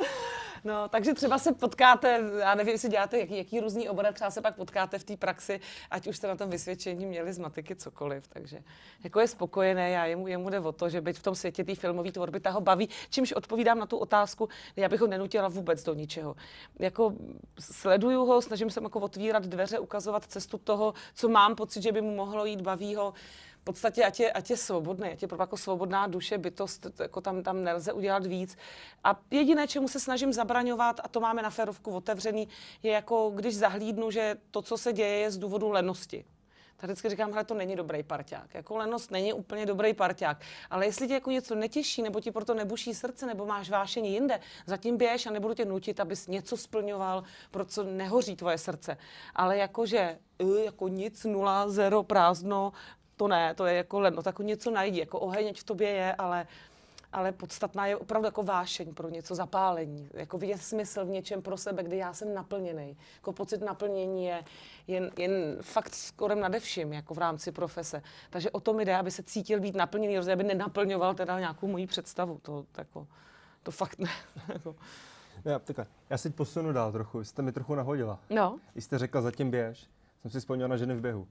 No, takže třeba se potkáte, já nevím, jestli děláte jaký, jaký různý obory, třeba se pak potkáte v té praxi, ať už jste na tom vysvědčení měli z matiky cokoliv, takže jako je spokojený a jemu, jemu jde o to, že být v tom světě té filmové tvorby, ta ho baví, čímž odpovídám na tu otázku, já bych ho nenutila vůbec do ničeho. Jako sleduju ho, snažím se jako otvírat dveře, ukazovat cestu toho, co mám pocit, že by mu mohlo jít, baví ho. V podstatě, ať je, ať je svobodný, ať je jako svobodná duše, bytost, jako tam, tam nelze udělat víc. A jediné, čemu se snažím zabraňovat, a to máme na Férovku otevřený, je jako, když zahlídnu, že to, co se děje, je z důvodu lenosti. Tak vždycky říkám, hele, to není dobrý parťák. Jako lenost není úplně dobrý parťák. Ale jestli tě jako něco netěší, nebo ti proto nebuší srdce, nebo máš vášení jinde, zatím běž a nebudu tě nutit, abys něco splňoval, pro co nehoří tvoje srdce. Ale jakože, jako nic, nula, zero, prázdno, to ne, to je jako ledno, tak jako něco najdi, jako oheň v tobě je, ale, ale podstatná je opravdu jako vášeň pro něco, zapálení, jako vidět smysl v něčem pro sebe, kdy já jsem naplněný. Jako pocit naplnění je jen, jen fakt skoro nade vším, jako v rámci profese. Takže o tom jde, aby se cítil být naplněný, aby nenaplňoval teda nějakou moji představu, to, jako, to fakt ne. Jako. Já, takhle, já si posunu dál trochu, jste mi trochu nahodila. No. Jste řekla zatím běž. Jsem si vzpomněla na Ženy v běhu.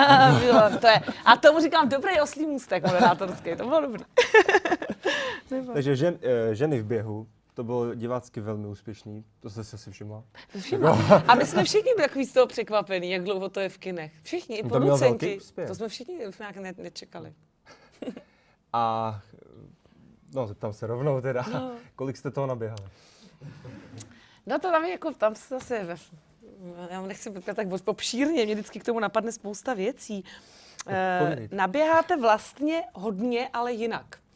to je, a tomu říkám dobrý oslý můstek moderátorský, to bylo dobrý. Takže žen, Ženy v běhu, to bylo divácky velmi úspěšný, to jste si asi všimla. Všimla. A my jsme všichni takový z toho překvapení, jak dlouho to je v kinech. Všichni, i producenti. To jsme všichni nějak ne, nečekali. A no, zeptám se rovnou teda, no. Kolik jste toho naběhali? No to tam je jako, tam se zase... Já nechci být tak popšírně, mě vždycky k tomu napadne spousta věcí. E, naběháte vlastně hodně, ale jinak.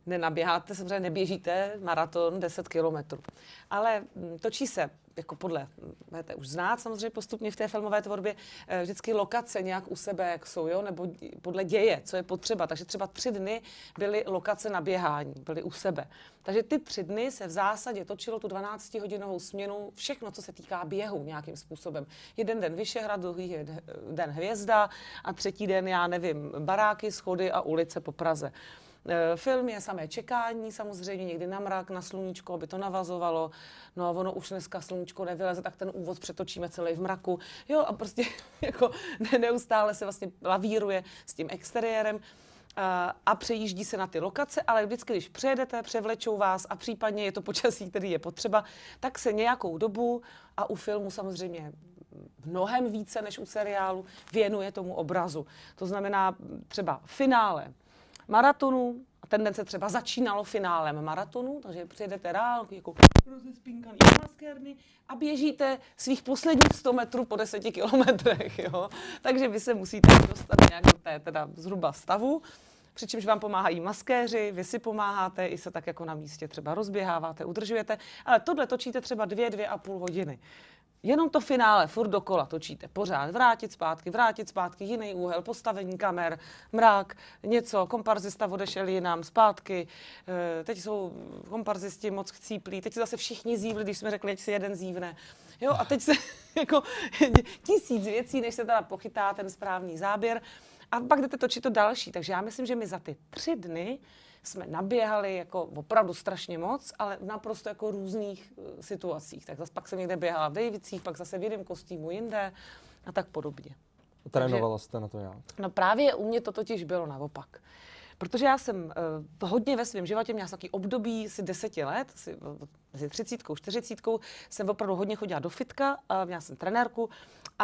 nenaběháte, samozřejmě neběžíte maraton deset kilometrů. Ale točí se, jako podle, budete už znát samozřejmě postupně v té filmové tvorbě, vždycky lokace nějak u sebe, jak jsou, jo? Nebo podle děje, co je potřeba. Takže třeba tři dny byly lokace na běhání, byly u sebe. Takže ty tři dny se v zásadě točilo tu dvanáctihodinovou směnu, všechno, co se týká běhu nějakým způsobem. Jeden den Vyšehrad, druhý den Hvězda a třetí den, já nevím, baráky, schody a ulice po Praze. Film je samé čekání, samozřejmě někdy na mrak, na sluníčko, aby to navazovalo. No a ono už dneska sluníčko nevyleze, tak ten úvod přetočíme celý v mraku. Jo, a prostě jako neustále se vlastně lavíruje s tím exteriérem a, a přejíždí se na ty lokace, ale vždycky, když přejedete, převlečou vás a případně je to počasí, který je potřeba, tak se nějakou dobu a u filmu samozřejmě mnohem více než u seriálu věnuje tomu obrazu. To znamená třeba finále maratonu, a ten den se třeba začínalo finálem maratonu, takže přijedete ráno, jako rozespínkaný maskérny a běžíte svých posledních sto metrů po deseti kilometrech, jo. Takže vy se musíte dostat nějak do té teda zhruba stavu, přičemž vám pomáhají maskéři, vy si pomáháte, i se tak jako na místě třeba rozběháváte, udržujete, ale tohle točíte třeba dvě, dvě a půl hodiny. Jenom to finále, furt dokola točíte, pořád, vrátit zpátky, vrátit zpátky, jiný úhel, postavení kamer, mrak, něco, komparzista odešel jinam, zpátky, teď jsou komparzisti moc chcíplí, teď se zase všichni zívli, když jsme řekli, ať si jeden zívne. Jo, a teď se jako tisíc věcí, než se teda pochytá ten správný záběr a pak jdete točit to další. Takže já myslím, že my za ty tři dny jsme naběhali jako opravdu strašně moc, ale v naprosto jako různých uh, situacích. Tak zase pak jsem někde běhala v Davicích, pak zase v jiném kostýmu jinde a tak podobně. Trénovala jste na to jak? No právě u mě to totiž bylo naopak. Protože já jsem uh, hodně ve svém životě měla takový období asi deseti let, asi mezi třicítkou, čtyřicítkou, jsem opravdu hodně chodila do fitka, uh, měla jsem trenérku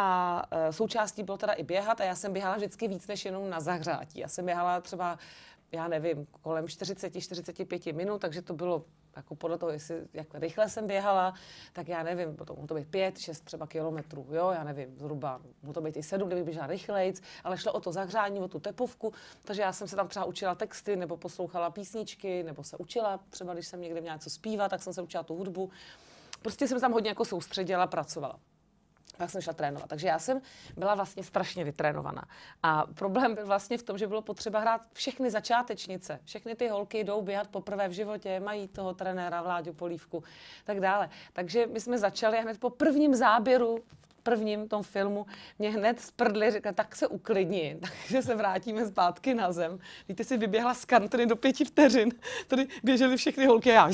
a uh, součástí bylo teda i běhat a já jsem běhala vždycky víc než jenom na zahřátí. Já jsem běhala třeba já nevím, kolem čtyřicet, čtyřicet pět minut, takže to bylo jako podle toho, jestli, jak rychle jsem běhala, tak já nevím, potom to být pět, šest třeba kilometrů, jo, já nevím, zhruba, mohlo to být i sedm, kdybych běžela rychlejc, ale šlo o to zahřání, o tu tepovku, takže já jsem se tam třeba učila texty, nebo poslouchala písničky, nebo se učila, třeba když jsem někde měla něco zpívat, tak jsem se učila tu hudbu. Prostě jsem tam hodně jako soustředila, pracovala. Pak jsem šla trénovat. Takže já jsem byla vlastně strašně vytrénovaná. A problém byl vlastně v tom, že bylo potřeba hrát všechny začátečnice. Všechny ty holky jdou běhat poprvé v životě, mají toho trenéra Vláďu Polívku, tak dále. Takže my jsme začali a hned po prvním záběru, v prvním tom filmu, mě hned sprdli, řekla, tak se uklidni, takže se vrátíme zpátky na zem. Víte, si vyběhla z kantry do pěti vteřin. Tady běžely všechny holky a já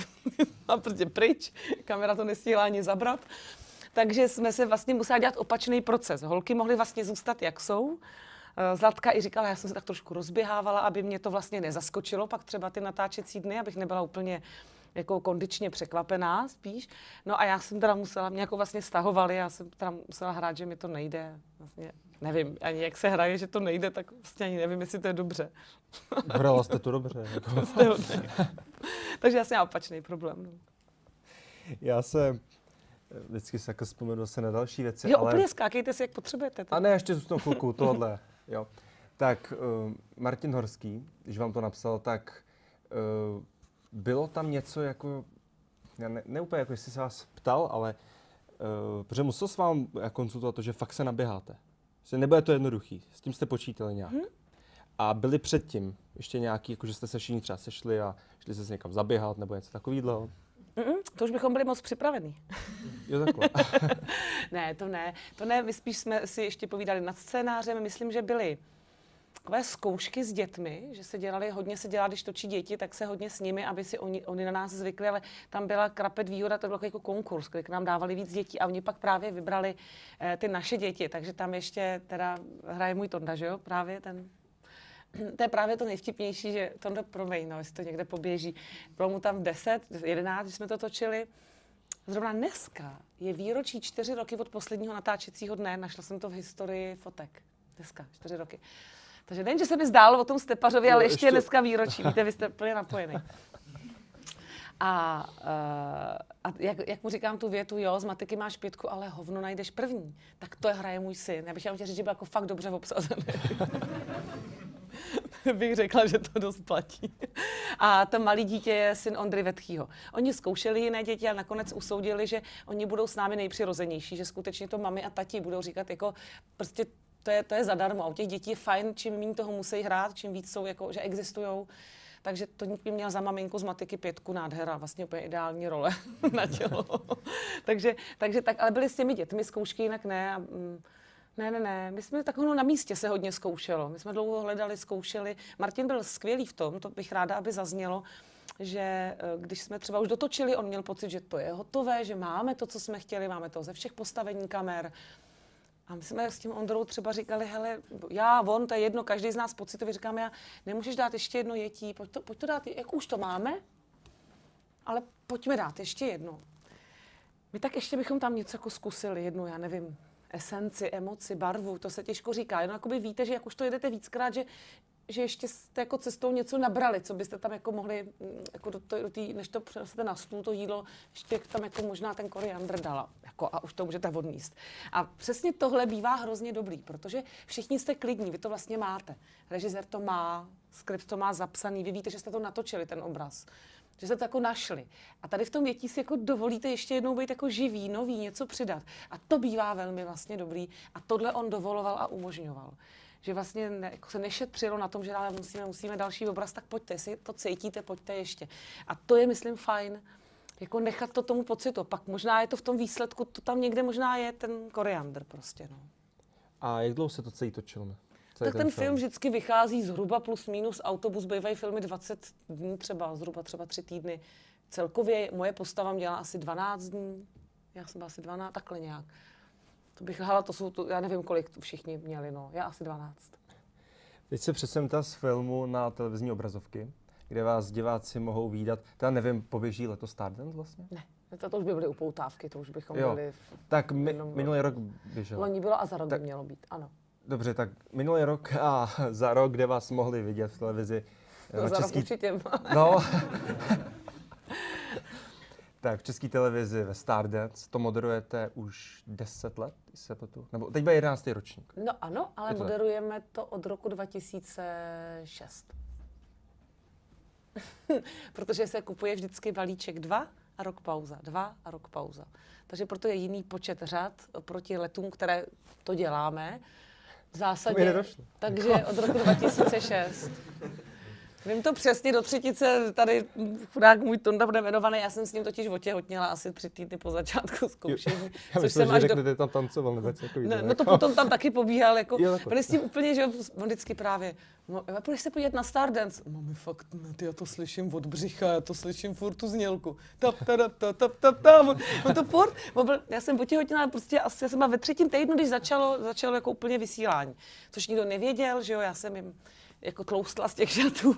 a prostě pryč, kamera to nestihla ani zabrat. Takže jsme se vlastně museli dělat opačný proces. Holky mohly vlastně zůstat, jak jsou. Zlatka i říkala, já jsem se tak trošku rozběhávala, aby mě to vlastně nezaskočilo, pak třeba ty natáčecí dny, abych nebyla úplně jako kondičně překvapená spíš. No a já jsem teda musela, mě jako vlastně stahovali, já jsem teda musela hrát, že mi to nejde. Vlastně nevím ani, jak se hraje, že to nejde, tak vlastně ani nevím, jestli to je dobře. Hrala jste to dobře. Jako. Takže já jsem měla opačný problém. No. Já se vždycky se jako vzpomenu se na další věci. Jo, ale... úplně skákejte si, jak potřebujete. A ne, ještě zůstanu chvilku, tohle. Jo. Tak uh, Martin Horský, když vám to napsal, tak uh, bylo tam něco jako, já ne, ne úplně jako, jestli se vás ptal, ale uh, protože musel s vám konzultovat to, že fakt se naběháte. Že nebude to jednoduchý, s tím jste počítali nějak. Hmm. A byli předtím ještě nějaký, jako že jste se všichni třeba sešli a šli se někam zaběhat nebo něco takového? Mm-mm, to už bychom byli moc připravení. Jo, takhle. Ne, to ne. To ne, my spíš jsme si ještě povídali nad scénářem. Myslím, že byly takové zkoušky s dětmi, že se dělali, hodně se dělá, když točí děti, tak se hodně s nimi, aby si oni, oni na nás zvykli, ale tam byla Krapet výhoda, to byl jako konkurs, kde k nám dávali víc dětí a oni pak právě vybrali eh, ty naše děti, takže tam ještě teda hraje můj Tonda, že jo, právě ten... To je právě to nejvtipnější, že Tonda, promiň, no, jestli to někde poběží. Bylo mu tam deset, jedenáct, když jsme to točili. Zrovna dneska je výročí čtyři roky od posledního natáčecího dne. Našla jsem to v historii fotek. Dneska, čtyři roky. Takže nejen, že se mi zdálo o tom Stepařovi, ale ještě je dneska výročí. Víte, vy jste plně napojený. A, uh, a jak, jak mu říkám tu větu, jo, z matiky máš pětku, ale hovno najdeš první. Tak to je hraje můj syn. Já bych chtěla říct, že byl jako fakt dobře obsazený. Bych řekla, že to dost platí. A to malý dítě je syn Ondry Vetchýho. Oni zkoušeli jiné děti a nakonec usoudili, že oni budou s námi nejpřirozenější, že skutečně to mami a tati budou říkat jako prostě to je, to je zadarmo. A u těch dětí je fajn, čím méně toho musí hrát, čím víc jsou, jako, že existujou. Takže to by měl za maminku z matiky pětku, nádhera, vlastně úplně ideální role na tělo. takže, takže tak, ale byli s těmi dětmi zkoušky, jinak ne. A, mm, ne, ne, ne. My jsme tak no, na místě se hodně zkoušelo. My jsme dlouho hledali, zkoušeli. Martin byl skvělý v tom, to bych ráda, aby zaznělo, že když jsme třeba už dotočili, on měl pocit, že to je hotové, že máme to, co jsme chtěli, máme to ze všech postavení kamer. A my jsme s tím Ondrou třeba říkali, hele, já, on, to je jedno, každý z nás pocitově říkám, já, nemůžeš dát ještě jedno jetí, pojď to, pojď to dát, jak už to máme, ale pojďme dát ještě jedno. My tak ještě bychom tam něco jako zkusili, jednu, já nevím, esenci, emoci, barvu, to se těžko říká, jenom jakoby víte, že jak už to jedete víckrát, že, že ještě jste jako cestou něco nabrali, co byste tam jako mohli, jako do to, do tý, než to přinesete na stůl, to jídlo, ještě tam jako možná ten koriandr dala, jako a už to můžete odníst. A přesně tohle bývá hrozně dobrý, protože všichni jste klidní, vy to vlastně máte. Režisér to má, skript to má zapsaný, vy víte, že jste to natočili, ten obraz. Že jste to jako našli. A tady v tom větí si jako dovolíte ještě jednou být jako živý, nový, něco přidat. A to bývá velmi vlastně dobrý. A tohle on dovoloval a umožňoval. Že vlastně ne, jako se nešetřilo na tom, že dále musíme, musíme další obraz, tak pojďte, jestli to cítíte, pojďte ještě. A to je, myslím, fajn, jako nechat to tomu pocitu. Pak možná je to v tom výsledku, to tam někde možná je ten koriandr prostě, no. A jak dlouho se to celý točilo? Tak ten, ten film? film vždycky vychází zhruba plus minus, autobus bývají filmy dvacet dní třeba, zhruba třeba tři týdny. Celkově moje postava dělá asi dvanáct dní, já jsem byla asi dvanáct, takhle nějak. To bych, hala, to jsou, to, já nevím, kolik to všichni měli, no, já asi dvanáct. Teď se přesunete z filmu na televizní obrazovky, kde vás diváci mohou vídat, teda nevím, poběží letos Stardance vlastně? Ne, to, to už by byly upoutávky, to už bychom jo. byli... V, tak mi, minulý rok běželo. Loni bylo a za rok tak, by mělo být, ano. Dobře, tak minulý rok a za rok, kde vás mohli vidět v televizi. No, na za český... rok určitě. No. Tak v české televizi ve Stardance to moderujete už deset let, se to nebo teď bude jedenáctý ročník. No ano, ale to moderujeme to od roku dva tisíce šest. Protože se kupuje vždycky balíček dva a rok pauza, dva a rok pauza. Takže proto je jiný počet řad proti letům, které to děláme. V zásadě, takže od roku dva tisíce šest. Vím to přesně, do třetice tady chudák můj Tonda bude jmenovaný, já jsem s ním totiž otěhotněla asi tři týdny po začátku zkoušení. Já myslím, že řeknete, do... tam tancoval nebo něco takového. Ne, no to potom tam taky pobíhal, jako, byli s tím úplně, že on vždycky právě, půjdeš se podívat na Stardance. Mami, fakt ne, ty, já to slyším od břicha, já to slyším furt tu znělku. Tap, tap, tap, tap, tap, tap. On to furt, byl, já jsem otěhotněla, prostě asi já jsem byla ve třetím týdnu, když začalo, začalo jako úplně vysílání. Což nikdo nevěděl, že jo, já jsem jim jako tloustla z těch šatů.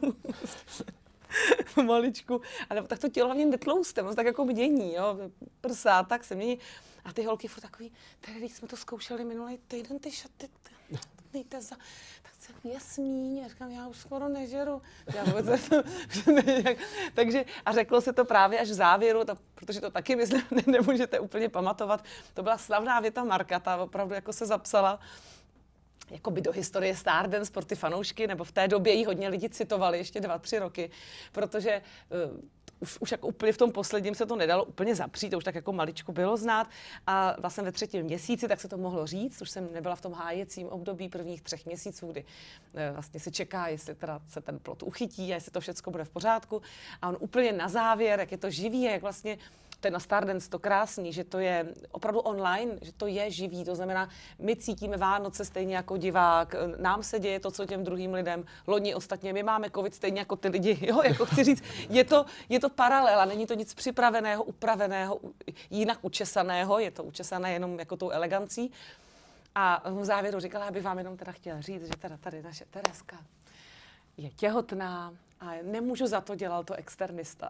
Maličku. Ale tak to tělo hlavně netloustem, tak jako mění, jo, prsa, tak se mění. A ty holky furt takový, tady když jsme to zkoušeli minulý týden, ty šaty, nejte za, tak se jasmíň, já říkám, já už skoro nežeru. Já vůbec to, takže, a řeklo se to právě až v závěru, to, protože to taky myslím, ne, nemůžete úplně pamatovat. To byla slavná věta Marka, ta opravdu jako se zapsala jakoby do historie Stardance pro ty fanoušky, nebo v té době ji hodně lidi citovali, ještě dva, tři roky, protože uh, už, už jako úplně v tom posledním se to nedalo úplně zapřít, to už tak jako maličko bylo znát a vlastně ve třetím měsíci, tak se to mohlo říct, už jsem nebyla v tom hájecím období prvních třech měsíců, kdy uh, vlastně se čeká, jestli teda se ten plot uchytí a jestli to všechno bude v pořádku a on úplně na závěr, jak je to živý a jak vlastně to je na Stardance to krásný, že to je opravdu online, že to je živý, to znamená, my cítíme Vánoce stejně jako divák, nám se děje to, co těm druhým lidem, loni ostatně, my máme covid stejně jako ty lidi, jo, jako chci říct, je to, je to paralela, není to nic připraveného, upraveného, jinak učesaného, je to učesané jenom jako tou elegancí. A v závěru říkala, abych vám jenom teda chtěla říct, že teda tady naše Tereska je těhotná a nemůžu za to, dělal to externista.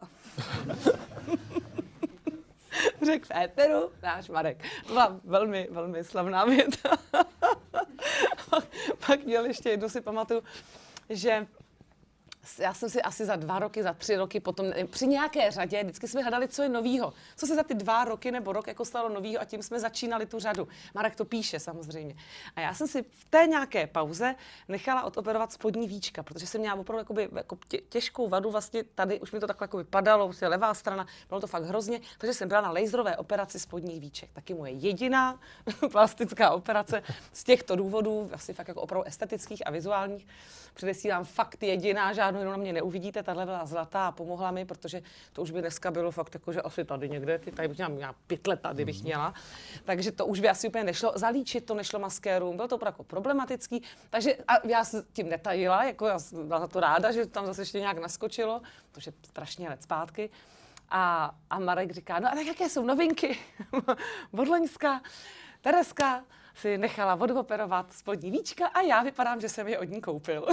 Řekl v éteru náš Marek. To byla velmi, velmi slavná věta. pak, pak měl ještě jednu, si pamatuju, že já jsem si asi za dva roky, za tři roky potom, při nějaké řadě, vždycky jsme hledali, co je novýho. Co se za ty dva roky nebo rok jako stalo novýho a tím jsme začínali tu řadu. Marek to píše samozřejmě. A já jsem si v té nějaké pauze nechala odoperovat spodní víčka, protože jsem měla opravdu jakoby, jako tě, těžkou vadu, vlastně tady už mi to takhle jako vypadalo, prostě levá strana, bylo to fakt hrozně, takže jsem byla na laserové operaci spodních víček. Taky moje jediná plastická operace z těchto důvodů, asi fakt jako opravdu estetických a vizuálních. Předesílám fakt jediná, žádnou jinou na mě neuvidíte, tahle byla zlatá a pomohla mi, protože to už by dneska bylo fakt jako, že asi tady někde, ty tady bych měla, měla pět let tady bych měla, takže to už by asi úplně nešlo, zalíčit to nešlo maskérům, bylo to opravdu jako problematický, takže a já se tím netajila, jako já jsem byla za to ráda, že tam zase ještě nějak naskočilo, to je strašně let zpátky. A, a Marek říká, no a tak jaké jsou novinky? Od loňska Tereska si nechala odoperovat spodní víčka a já vypadám, že jsem je od ní koupil.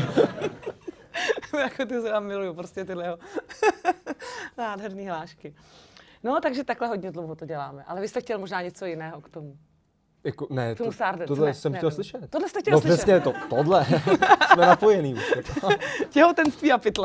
Jako ty se vám miluju, prostě tyhle jo. Nádherný hlášky. No, takže takhle hodně dlouho to děláme. Ale vy jste chtěl možná něco jiného k tomu. Jako, ne, to, Sardec, tohle ne, jsem ne, chtěl ne. slyšet. Tohle jste chtěl no, slyšet. přesně, to, tohle. Jsme napojený už. Těhotenství a pytle.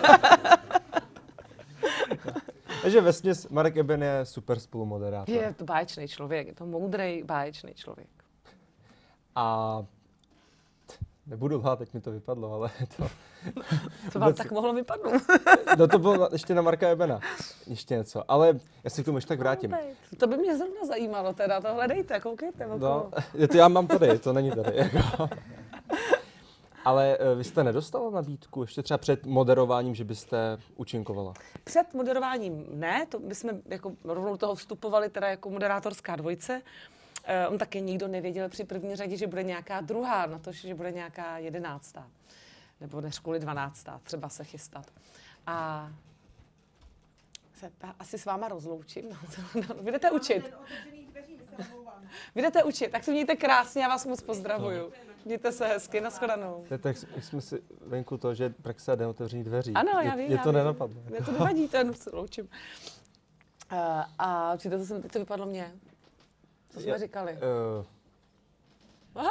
Takže vesměs Marek Eben je super spolumoderátor. Je to báječný člověk, je to moudrý, báječný člověk. A nebudu lhát, teď mi to vypadlo, ale to... Co vám tak mohlo vypadnout? No to bylo ještě na Marka Ebena. Ještě něco, ale já se k tomu ještě tak vrátím. To by mě zrovna zajímalo teda, to hledejte, koukejte. No, to já mám tady, to není tady. Jako. Ale vy jste nedostala nabídku ještě třeba před moderováním, že byste účinkovala? Před moderováním ne, to my jsme jako rovnou do toho vstupovali teda jako moderátorská dvojce. Uh, on taky nikdo nevěděl při první řadě, že bude nějaká druhá, na to, že bude nějaká jedenáctá. Nebo než kvůli dvanáctá, třeba se chystat. A se ta, asi s váma rozloučím. Vy jdete učit. Vy jdete učit, tak se mějte krásně, já vás moc pozdravuju. Mějte se hezky, nashledanou. Tak jsme si venku to, že praxe jde otevření dveří. Ano, já je, vím. Je já to vím. nenapadlo. Mě to nevadí, to jenom se loučím. Uh, a určitě to, jsem, to vypadlo mě. Co jsme je, říkali? Uh...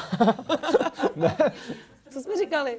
Co jsme říkali?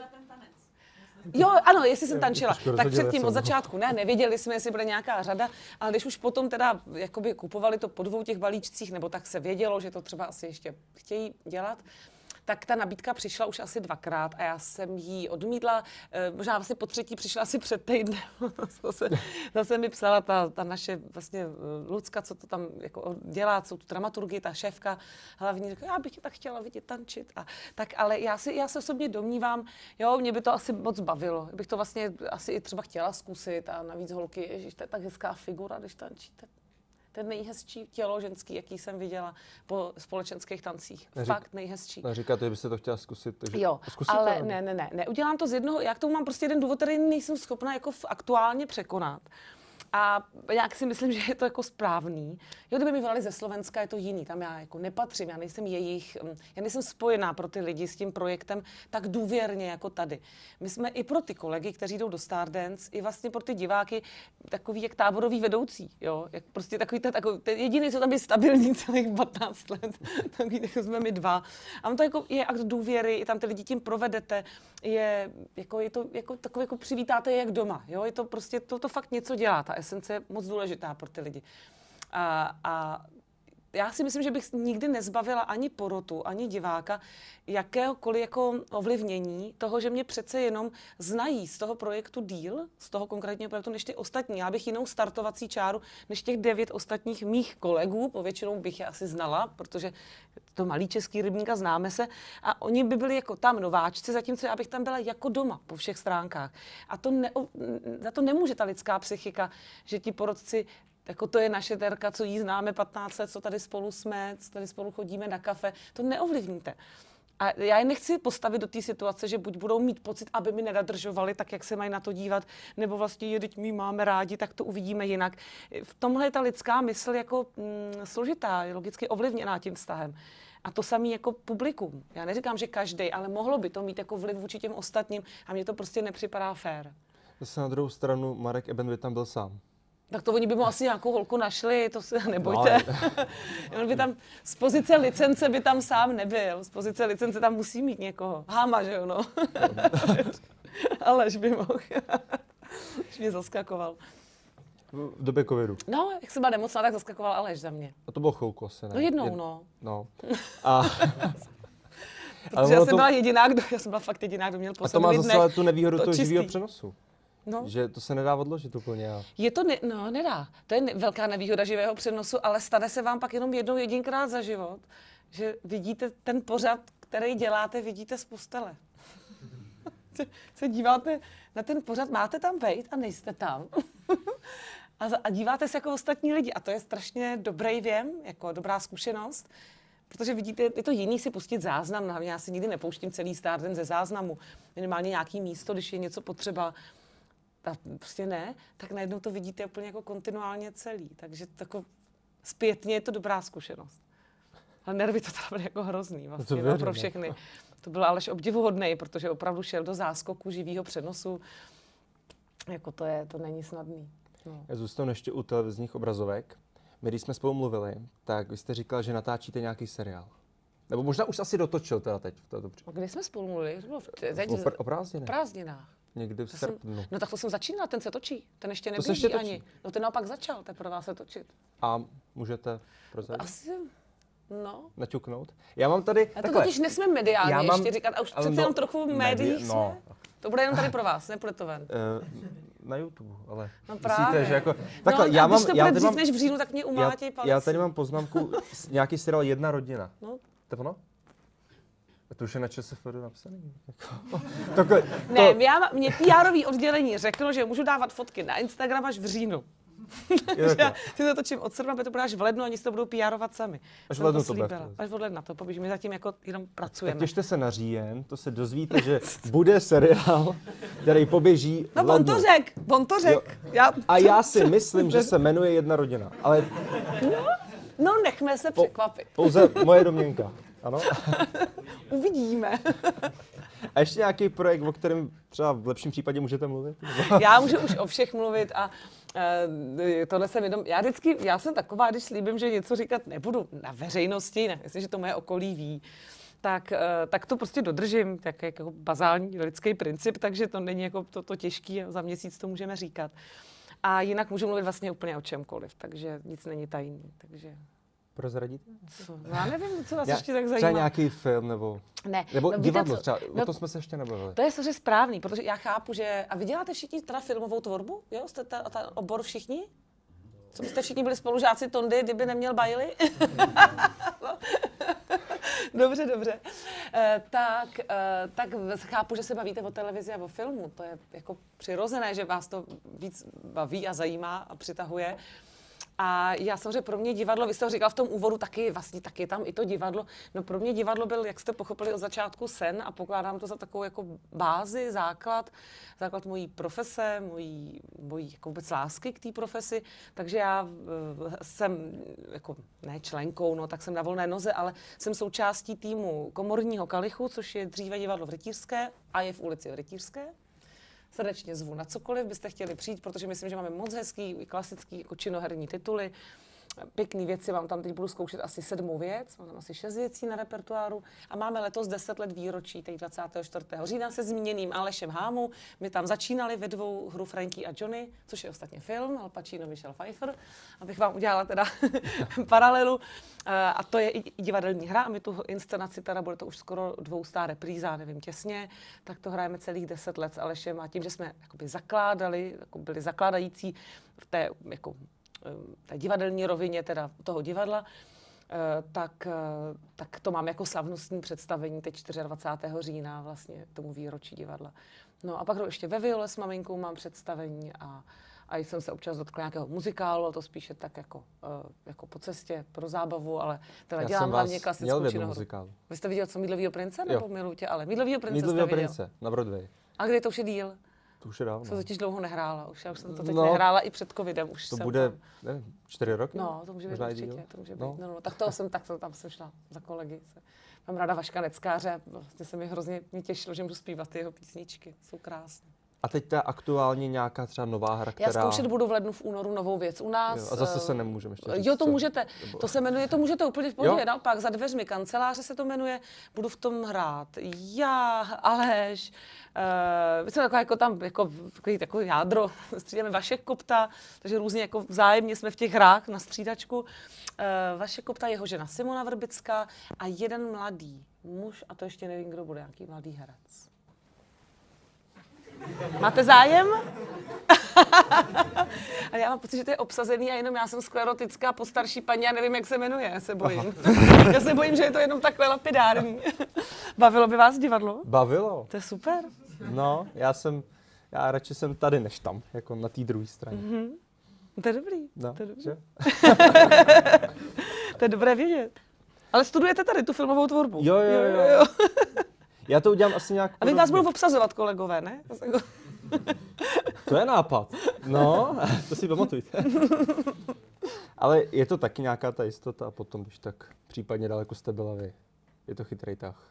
Jo, ano, jestli jsem tančila. Tak předtím od začátku, ne, nevěděli jsme, jestli bude nějaká řada, ale když už potom teda jakoby kupovali to po dvou těch balíčcích, nebo tak se vědělo, že to třeba asi ještě chtějí dělat, tak ta nabídka přišla už asi dvakrát a já jsem jí odmítla. Možná vlastně po třetí přišla asi před týdnem. zase, zase mi psala ta, ta naše vlastně Lucka, co to tam jako dělá, co tu dramaturgii, ta šéfka hlavní, říká, já bych tě tak chtěla vidět tančit. A, tak ale já, si, já se osobně domnívám, jo, mě by to asi moc bavilo. Bych to vlastně asi i třeba chtěla zkusit a navíc holky, ježiš, to je tak hezká figura, když tančíte. Ten nejhezčí tělo ženský, jaký jsem viděla po společenských tancích. Neřík, Fakt nejhezčí. Neříkáte, že byste to chtěla zkusit. Takže jo, zkusíte, ale nebo? ne, ne, ne, neudělám to z jednoho, já k tomu mám prostě jeden důvod, který nejsem schopna jako aktuálně překonat. A nějak si myslím, že je to jako správný. Jo, kdyby mi volali ze Slovenska, je to jiný, tam já jako nepatřím, já nejsem jejich, já nejsem spojená pro ty lidi s tím projektem tak důvěrně jako tady. My jsme i pro ty kolegy, kteří jdou do Stardance, i vlastně pro ty diváky takový jak táborový vedoucí, jo, jak prostě takový, takový ten jediný, co tam je stabilní celých patnáct let, takový, tak jsme my dva. A on to jako je akt důvěry, i tam ty lidi tím provedete, je, jako, je to jako, takový jako přivítáte je jak doma, jo, je to prostě, to, to fakt něco dělá, ta esence je moc důležitá pro ty lidi. A, a já si myslím, že bych nikdy nezbavila ani porotu, ani diváka jakéhokoliv jako ovlivnění toho, že mě přece jenom znají z toho projektu díl, z toho konkrétního projektu, než ty ostatní. Já bych jinou startovací čáru, než těch devět ostatních mých kolegů, povětšinou bych je asi znala, protože to malý český rybník a známe se, a oni by byli jako tam nováčci, zatímco já bych tam byla jako doma po všech stránkách. A to ne, za to nemůže ta lidská psychika, že ti porotci jako to je naše Terka, co jí známe patnáct let, co tady spolu jsme, co tady spolu chodíme na kafe, to neovlivníte. A já je nechci postavit do té situace, že buď budou mít pocit, aby mi nedadržovali, tak jak se mají na to dívat, nebo vlastně, je, teď my máme rádi, tak to uvidíme jinak. V tomhle je ta lidská mysl jako mm, složitá, je logicky ovlivněná tím vztahem. A to samé jako publikum. Já neříkám, že každý, ale mohlo by to mít jako vliv vůči těm ostatním a mně to prostě nepřipadá fér. Zase na druhou stranu Marek Eben by tam byl sám. Tak to oni by mu asi nějakou holku našli, to se nebojte. No, on by tam, z pozice licence by tam sám nebyl. Z pozice licence tam musí mít někoho. Háma, že jo, no. Aleš by mohl. Už mě zaskakoval. V době covidu. No, jak jsem byla nemocná, tak zaskakoval Aleš za mě. A to bylo chvilku asi, ne? No jednou, Jed... no. No. A... Protože já jsem to... byla jediná, kdo, já jsem byla fakt jediná, kdo měl po A to má zase ale tu nevýhodu to toho čistý. živého přenosu. No. Že to se nedá odložit úplně. A... Je to, ne, no nedá. To je ne, velká nevýhoda živého přenosu, ale stane se vám pak jenom jednou jedinkrát za život, že vidíte ten pořad, který děláte, vidíte z postele. Se díváte na ten pořad, máte tam být a nejste tam. a, a díváte se jako ostatní lidi. A to je strašně dobrý věm, jako dobrá zkušenost, protože vidíte, je to jiný si pustit záznam. Já si nikdy nepouštím celý Starden ze záznamu. Minimálně nějaký místo, když je něco potřeba, a prostě ne, tak najednou to vidíte úplně jako kontinuálně celý. Takže tako, zpětně je to dobrá zkušenost. Ale nervy to teda byly jako hrozný vlastně, to no, pro všechny. To bylo Aleš obdivuhodný, protože opravdu šel do záskoku živého přenosu. Jako to je, to není snadný. No. Já zůstanu ještě u televizních obrazovek. My, když jsme spolu mluvili, tak vy jste říkal, že natáčíte nějaký seriál. Nebo možná už asi dotočil teda teď. To dobře. A kdy jsme spolu mluvili? To bylo v, teď, o, pr- o prázdninách. prázdninách. Někdy v To srpnu. Jsem, no tak to jsem začínala, ten se točí. Ten ještě To se neběží ještě točí. ani. No ten naopak začal teprve se točit. A můžete prozradit? Asi, no. Naťuknout? Já mám tady Já to takhle. totiž nesmím mediálně Já mám- ještě říkat. A už ale přece no- jenom trochu v médiích Médi- jsme. no. To bude jenom tady pro vás, nepůjde to ven. Uh, na YouTube, ale No myslíte, právě. že jako... Takhle, no, já a mám, když to já bude tady dřív mám, než v říjnu, tak mě já, umlátěj palici. já tady mám poznámku, s- nějaký seriál Jedna rodina. No. To je ono? A to už je na ČSFD napsaný. Takhle, to, Ne, já, má- mě P R-ový oddělení řeklo, že můžu dávat fotky na Instagram až v říjnu. je Já takhle. si to točím od srpna, to bude až v lednu, oni si to budou PRovat sami. Až v Jsem lednu to slíbila. bude. Až od ledna to poběží, my zatím jako jenom Tak pracujeme. těšte se na říjen, to se dozvíte, že bude seriál, který poběží v No on lednu. to řek, on to řek. Já, A já si myslím, že se jmenuje Jedna rodina, ale no nechme se překvapit. pouze moje domněnka. Ano? Uvidíme. A ještě nějaký projekt, o kterém třeba v lepším případě můžete mluvit? Já můžu už o všech mluvit a uh, tohle jsem jenom, já vždycky, já jsem taková, když slíbím, že něco říkat nebudu na veřejnosti, ne, myslím, že to moje okolí ví, tak, uh, tak to prostě dodržím, tak jako bazální lidský princip, takže to není jako to, to těžký, za měsíc to můžeme říkat. A jinak můžu mluvit vlastně úplně o čemkoliv, takže nic není tajný, takže... Prozradíte? Co? No, já nevím, co vás Já- ještě tak zajímá. Třeba nějaký film nebo, Ne, nebo no, víte divadlo, co? třeba, No, o tom jsme se ještě nebavili. to je samozřejmě správný, protože já chápu, že... A vy děláte všichni teda filmovou tvorbu? Jo? Jste ta, ta obor všichni? Co byste všichni byli spolužáci Tondy, kdyby neměl Bailey? Dobře, dobře. E, tak, e, tak chápu, že se bavíte o televizi a o filmu. To je jako přirozené, že vás to víc baví a zajímá a přitahuje. A já samozřejmě pro mě divadlo, vy jste ho říkal v tom úvodu, taky vlastně taky tam i to divadlo. No pro mě divadlo byl, jak jste pochopili od začátku, sen a pokládám to za takovou jako bázi, základ, základ mojí profese, mojí, mojí jako vůbec lásky k té profesi. Takže já uh, jsem jako ne členkou, no tak jsem na volné noze, ale jsem součástí týmu Komorního Kalichu, což je dříve divadlo v Rytířské a je v ulici v Rytířské. Srdečně zvu na cokoliv byste chtěli přijít, protože myslím, že máme moc hezký, klasický jako činoherní tituly. Pěkný věci, mám tam teď budu zkoušet asi sedmou věc, mám tam asi šest věcí na repertoáru a máme letos deset let výročí, teď dvacátého čtvrtého října se zmíněným Alešem Hámou. My tam začínali ve dvou hru Frankie a Johnny, což je ostatně film, Al Pacino, Michelle Pfeiffer, abych vám udělala teda paralelu. A to je i divadelní hra a my tu inscenaci, teda bude to už skoro dvoustá repríza, nevím těsně, tak to hrajeme celých deset let s Alešem a tím, že jsme jakoby zakládali, jako byli zakládající v té jako té divadelní rovině teda toho divadla, tak, tak to mám jako slavnostní představení teď dvacátého čtvrtého října vlastně tomu výročí divadla. No a pak ještě ve Viole s maminkou mám představení a, a jsem se občas dotkla nějakého muzikálu, ale to spíše tak jako, jako po cestě pro zábavu, ale teda Já dělám jsem hlavně vás klasickou měl v jednom činohru. muzikálu. Vy jste viděl co Mídlovýho prince nebo Miluji tě, ale Mídlovýho prince Mídlovýho jste viděl. prince na Broadway. A kde to už je díl? To už je dávno. Jsem totiž dlouho nehrála, už já už jsem to teď No, nehrála i před covidem. Už To jsem bude, tam. nevím, čtyři roky? No, to může být Možná i určitě, díl. to může být. No. No. No, no, tak to jsem, tak jsem, tam jsem šla za kolegy. Mám ráda Vaška Neckáře, vlastně se mi hrozně mě těšilo, že můžu zpívat ty jeho písničky, jsou krásné. A teď ta aktuálně nějaká třeba nová hra, která... Já zkoušet budu v lednu, v únoru novou věc u nás. Jo, a zase se nemůžeme ještě říct, Jo, to co? můžete. Nebo... To se jmenuje, to můžete úplně v pohodě, Jo? naopak, za dveřmi kanceláře se to jmenuje. Budu v tom hrát já, Aleš, uh, my jsme taková jako tam, jako takový, takový jádro, střídáme Vašek Kopta, takže různě jako vzájemně jsme v těch hrách na střídačku. Uh, Vašek Kopta, jeho žena Simona Vrbická a jeden mladý muž, a to ještě nevím, kdo bude, nějaký mladý herec. Máte zájem? A já mám pocit, že to je obsazený a jenom já jsem sklerotická postarší paní a nevím, jak se jmenuje, já se bojím. Já se bojím, že je to jenom takhle lapidární. Bavilo by vás divadlo? Bavilo. To je super. No, já jsem, já radši jsem tady než tam, jako na té druhé straně. Mm-hmm. To je dobrý. No, to, je dobrý. že? To je dobré vědět. Ale studujete tady tu filmovou tvorbu. Jo, jo, jo. jo. Já to udělám asi nějak A vy vás budou obsazovat, kolegové, ne? To je nápad. No, to si pamatujte. Ale je to taky nějaká ta jistota a potom, když tak případně daleko jste byla vy. Je to chytrý tah.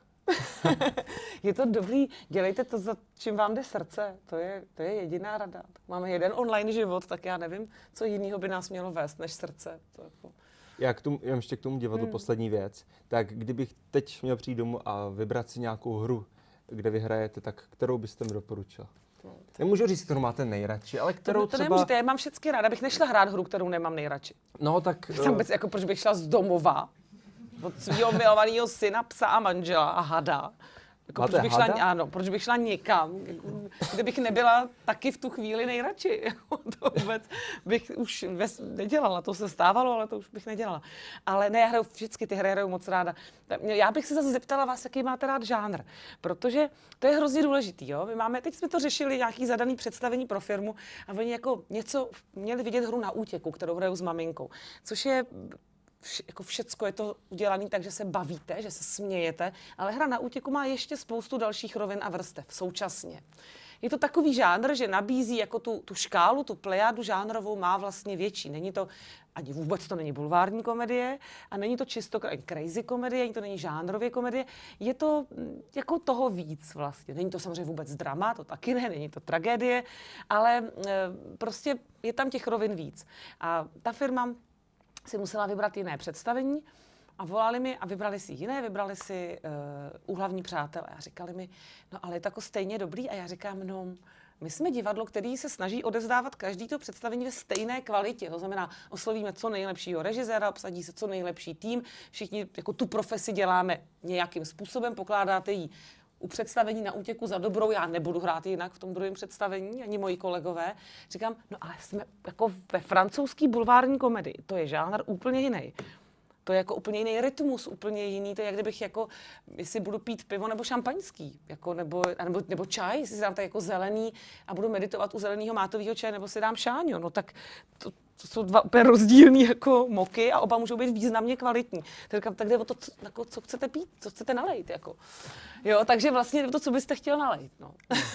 Je to dobrý, dělejte to, za čím vám jde srdce. To je, to je jediná rada. Tak máme jeden online život, tak já nevím, co jiného by nás mělo vést než srdce. To jako... Já k tomu, já ještě k tomu divadlu Hmm. poslední věc. Tak kdybych teď měl přijít domů a vybrat si nějakou hru, kde vy hrajete, tak kterou byste mi doporučila? Nemůžu říct, kterou máte nejradši, ale kterou to, to třeba... nemůžete, já mám všechny ráda, abych nešla hrát hru, kterou nemám nejradši. No tak... Jsem vůbec, jako proč bych šla z domova od svého milovaného syna, psa a manžela a hada. Jako, Máte proč bych šla, hada? ano, proč bych šla někam, kde bych nebyla taky v tu chvíli nejradši. To vůbec bych už nedělala, to se stávalo, ale to už bych nedělala. Ale ne, já hraju vždycky, ty hry hraju moc ráda. Já bych se zase zeptala vás, jaký máte rád žánr, protože to je hrozně důležitý. Jo? My máme, teď jsme to řešili, nějaký zadaný představení pro firmu a oni jako něco měli vidět hru Na útěku, kterou hraju s maminkou, což je... Vš- jako všecko je to udělané tak, že se bavíte, že se smějete, ale hra Na útěku má ještě spoustu dalších rovin a vrstev současně. Je to takový žánr, že nabízí jako tu, tu škálu, tu plejádu žánrovou má vlastně větší. Není to, ani vůbec to není bulvární komedie a není to čisto crazy komedie, ani to není žánrově komedie. Je to jako toho víc vlastně. Není to samozřejmě vůbec drama, to taky ne, není to tragédie, ale e, prostě je tam těch rovin víc. A ta firma si musela vybrat jiné představení a volali mi a vybrali si jiné, vybrali si uh, Úhlavní přátelé a říkali mi, no ale je to jako stejně dobrý a já říkám, no my jsme divadlo, který se snaží odevzdávat každý to představení ve stejné kvalitě, to znamená oslovíme co nejlepšího režiséra, obsadí se co nejlepší tým, všichni jako tu profesi děláme nějakým způsobem, pokládáte ji u představení Na útěku za dobrou, já nebudu hrát jinak v tom druhém představení, ani moji kolegové. Říkám, no ale jsme jako ve francouzský bulvární komedii, to je žánr úplně jiný. To je jako úplně jiný rytmus, úplně jiný, to je jak kdybych jako, jestli budu pít pivo nebo šampaňský, jako nebo, nebo, nebo čaj, jestli si dám tak jako zelený a budu meditovat u zeleného mátového čaje, nebo si dám šáňo, no tak to, to jsou dva úplně rozdílný jako moky a oba můžou být významně kvalitní. Tak, tak jde o to, co, jako, co chcete pít, co chcete nalejt, jako. Jo, takže vlastně to, co byste chtěl nalejt, no.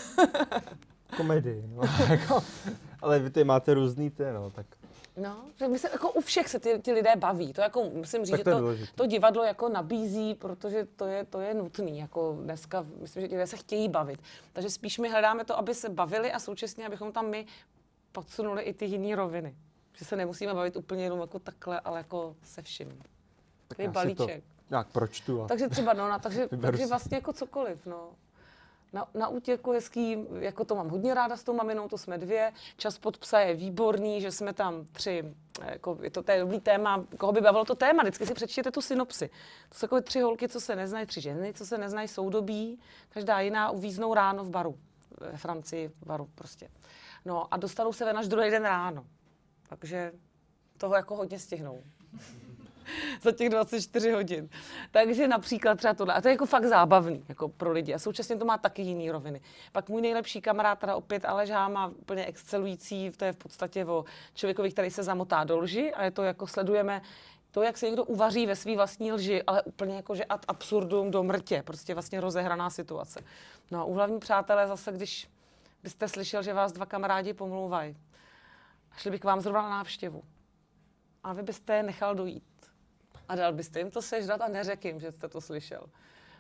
Komedii, no. Ale vy ty máte různý ty, no, tak... No, že my se, jako u všech se ty, ty lidé baví. To jako musím říct, Tak že to je to, důležitý. to divadlo jako nabízí, protože to je, to je nutný. Jako dneska, myslím, že ti lidé se chtějí bavit. Takže spíš my hledáme to, aby se bavili a současně, abychom tam my podsunuli i ty jiné roviny. Že se nemusíme bavit úplně jenom jako takhle, ale jako se vším. Tak je já si balíček. to nějak pročtu a... Takže třeba, no, na, takže, Vyberu takže si. vlastně jako cokoliv, no. Na, na útěku hezký, jako to mám hodně ráda s tou maminou, to jsme dvě. Čas pod psa je výborný, že jsme tam tři, jako je to, to je dobrý téma, koho by bavilo to téma, vždycky si přečtěte tu synopsi. To jsou takové tři holky, co se neznají, tři ženy, co se neznají, soudobí, každá jiná uvíznou ráno v baru, ve Francii v baru prostě. No a dostanou se ven až druhý den ráno, takže toho jako hodně stihnou. Za těch dvacet čtyři hodin. Takže například třeba tohle. A to je jako fakt zábavný jako pro lidi. A současně to má taky jiný roviny. Pak můj nejlepší kamarád, teda opět Aleš Háma, úplně excelující, to je v podstatě o člověkovi, který se zamotá do lži a je to jako sledujeme to, jak se někdo uvaří ve svý vlastní lži, ale úplně jako, že ad absurdum do mrtě. Prostě vlastně rozehraná situace. No a Úhlavní přátelé zase, když byste slyšel, že vás dva kamarádi pomlouvají a šli by k vám zrovna na návštěvu a vy byste je nechal dojít. A dal byste jim to sežrat a neřekl jim, že jste to slyšel.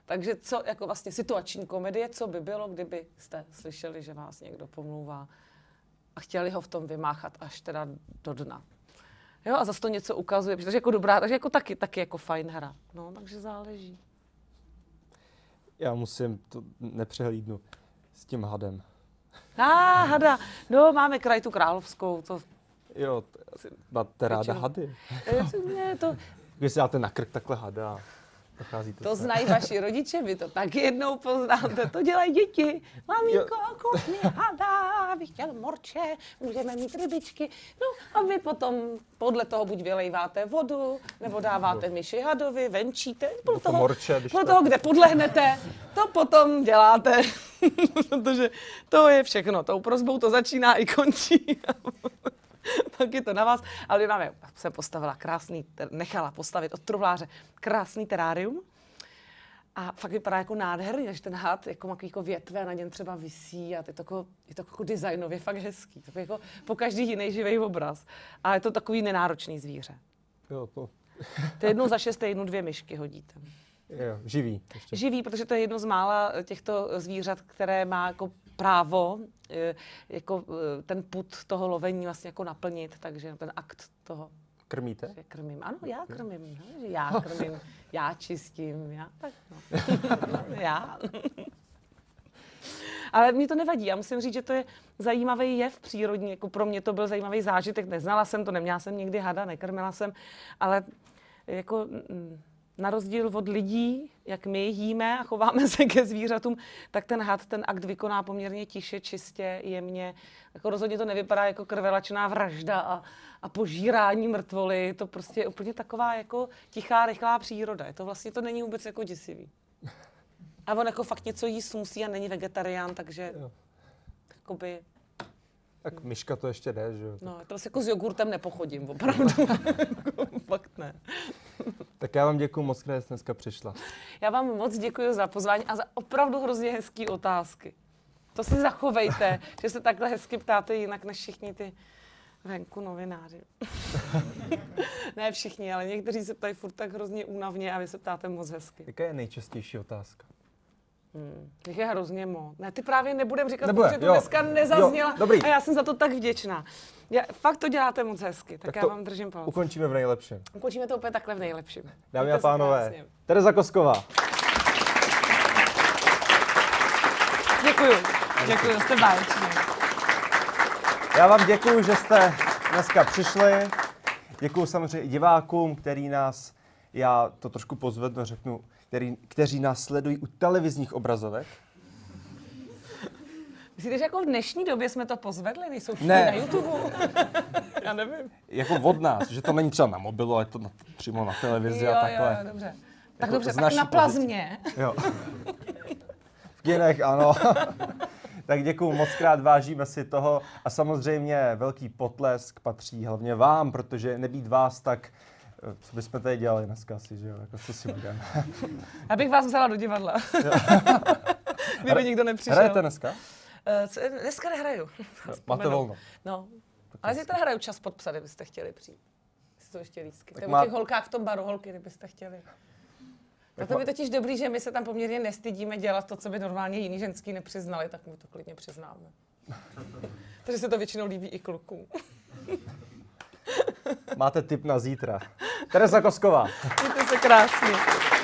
Takže co, jako vlastně situační komedie, co by bylo, kdyby jste slyšeli, že vás někdo pomlouvá a chtěli ho v tom vymáchat až teda do dna. Jo, a zase to něco ukazuje, takže jako dobrá, takže jako taky, taky jako fajn hra. No, takže záleží. Já musím, to nepřehlídnu, s tím hadem. A ah, hada, no máme kraj tu královskou, to... Jo, máte ráda Většinou. hady. Ne, to, Když si dáte na krk takhle hada, docházíte to se. znají vaši rodiče, vy to taky jednou poznáte, to dělají děti. Maminko, kup mi hada, bych chtěl morče, můžeme mít rybičky. No a vy potom podle toho buď vylejváte vodu, nebo dáváte myši hadovi, venčíte. Podle to toho, morče, když podle to- toho, kde podlehnete, to potom děláte. Protože to je všechno, tou prosbou to začíná i končí. Tak je to na vás, ale máme, jsem postavila krásný, nechala postavit od truhláře krásný terárium a fakt vypadá jako nádherný, takže ten had jako má jako větve a na něm třeba visí a je to jako, je to jako designově fakt hezký, to jako po každý jiný živý obraz a je to takový nenáročný zvíře. Jo, to, To je jednou za šest týdnů dvě myšky hodíte. jo, živý. Ještě. Živý, protože to je jedno z mála těchto zvířat, které má jako právo eh, jako eh, ten pud toho lovení vlastně jako naplnit, takže ten akt toho, Krmíte? že krmím. Ano, já krmím, no, že já krmím, já čistím, já tak no. já. Ale mě to nevadí, já musím říct, že to je zajímavý jev přírodní, jako pro mě to byl zajímavý zážitek, neznala jsem to, neměla jsem nikdy hada, nekrmila jsem, ale jako... Mm, na rozdíl od lidí, jak my jíme a chováme se ke zvířatům, tak ten had ten akt vykoná poměrně tiše, čistě, jemně. Jako rozhodně to nevypadá jako krvelačná vražda a, a požírání mrtvoly. To prostě je úplně taková jako tichá, rychlá příroda. Je to vlastně to není vůbec jako děsivý. A on jako fakt něco jíst musí a není vegetarián, takže Jo. jakoby, Tak myška to ještě jde, že jo? no, to vlastně jako s jogurtem nepochodím, opravdu. Fakt ne. Tak já vám děkuju moc, že jste dneska přišla. Já vám moc děkuji za pozvání a za opravdu hrozně hezký otázky. To si zachovejte, že se takhle hezky ptáte jinak než všichni ty venku novináři. Ne všichni, ale někteří se ptají furt tak hrozně únavně a vy se ptáte moc hezky. Jaká je nejčastější otázka? Hmm. Těch je hrozně moc. Ne, ty právě nebudem říkat, Nebude, protože to jo. dneska nezazněla. Jo, dobrý. A já jsem za to tak vděčná. Já, fakt to děláte moc hezky, tak, Tak já to vám držím palce. Ukončíme v nejlepším. Ukončíme to úplně takhle v nejlepším. Dámy Mějte a se pánové, krásně. Tereza Kosková. Děkuju. Děkuju, jste báječní. Já vám děkuju, že jste dneska přišli. Děkuju samozřejmě i divákům, který nás, já to trošku pozvednu, řeknu, který, kteří nás sledují u televizních obrazovek. Myslíte, že jako v dnešní době jsme to pozvedli? Nejsou všichni Ne. na YouTube? Já nevím. Jako od nás, že to není třeba na mobilu, ale je to na, přímo na televizi Jo, a takhle. jo, dobře. Tak Jako dobře, z tak naší na pozice. plazmě. Jo. V kinech, ano. Tak děkuju moc krát, vážíme si toho a samozřejmě velký potlesk patří hlavně vám, protože nebýt vás, tak eh, co bychom tady dělali dneska asi, že jo, jako co si budeme. Já bych vás vzala do divadla. Kdyby nikdo nepřišel. Hrajete dneska? Uh, co, dneska nehraju. Máte Vzpomenu. volno. No. Ale zítra hraju čas pod psa, kdybyste chtěli přijít. Jestli to ještě lístky. Tak Tak má- má... těch holkách v tom baru, holky, kdybyste chtěli. Tak to by totiž dobrý, že my se tam poměrně nestydíme dělat to, co by normálně jiný ženský nepřiznali, tak my to klidně přiznáme. Takže se to většinou líbí i klukům. Máte tip na zítra. Tereza Kosková. Mějte se krásně.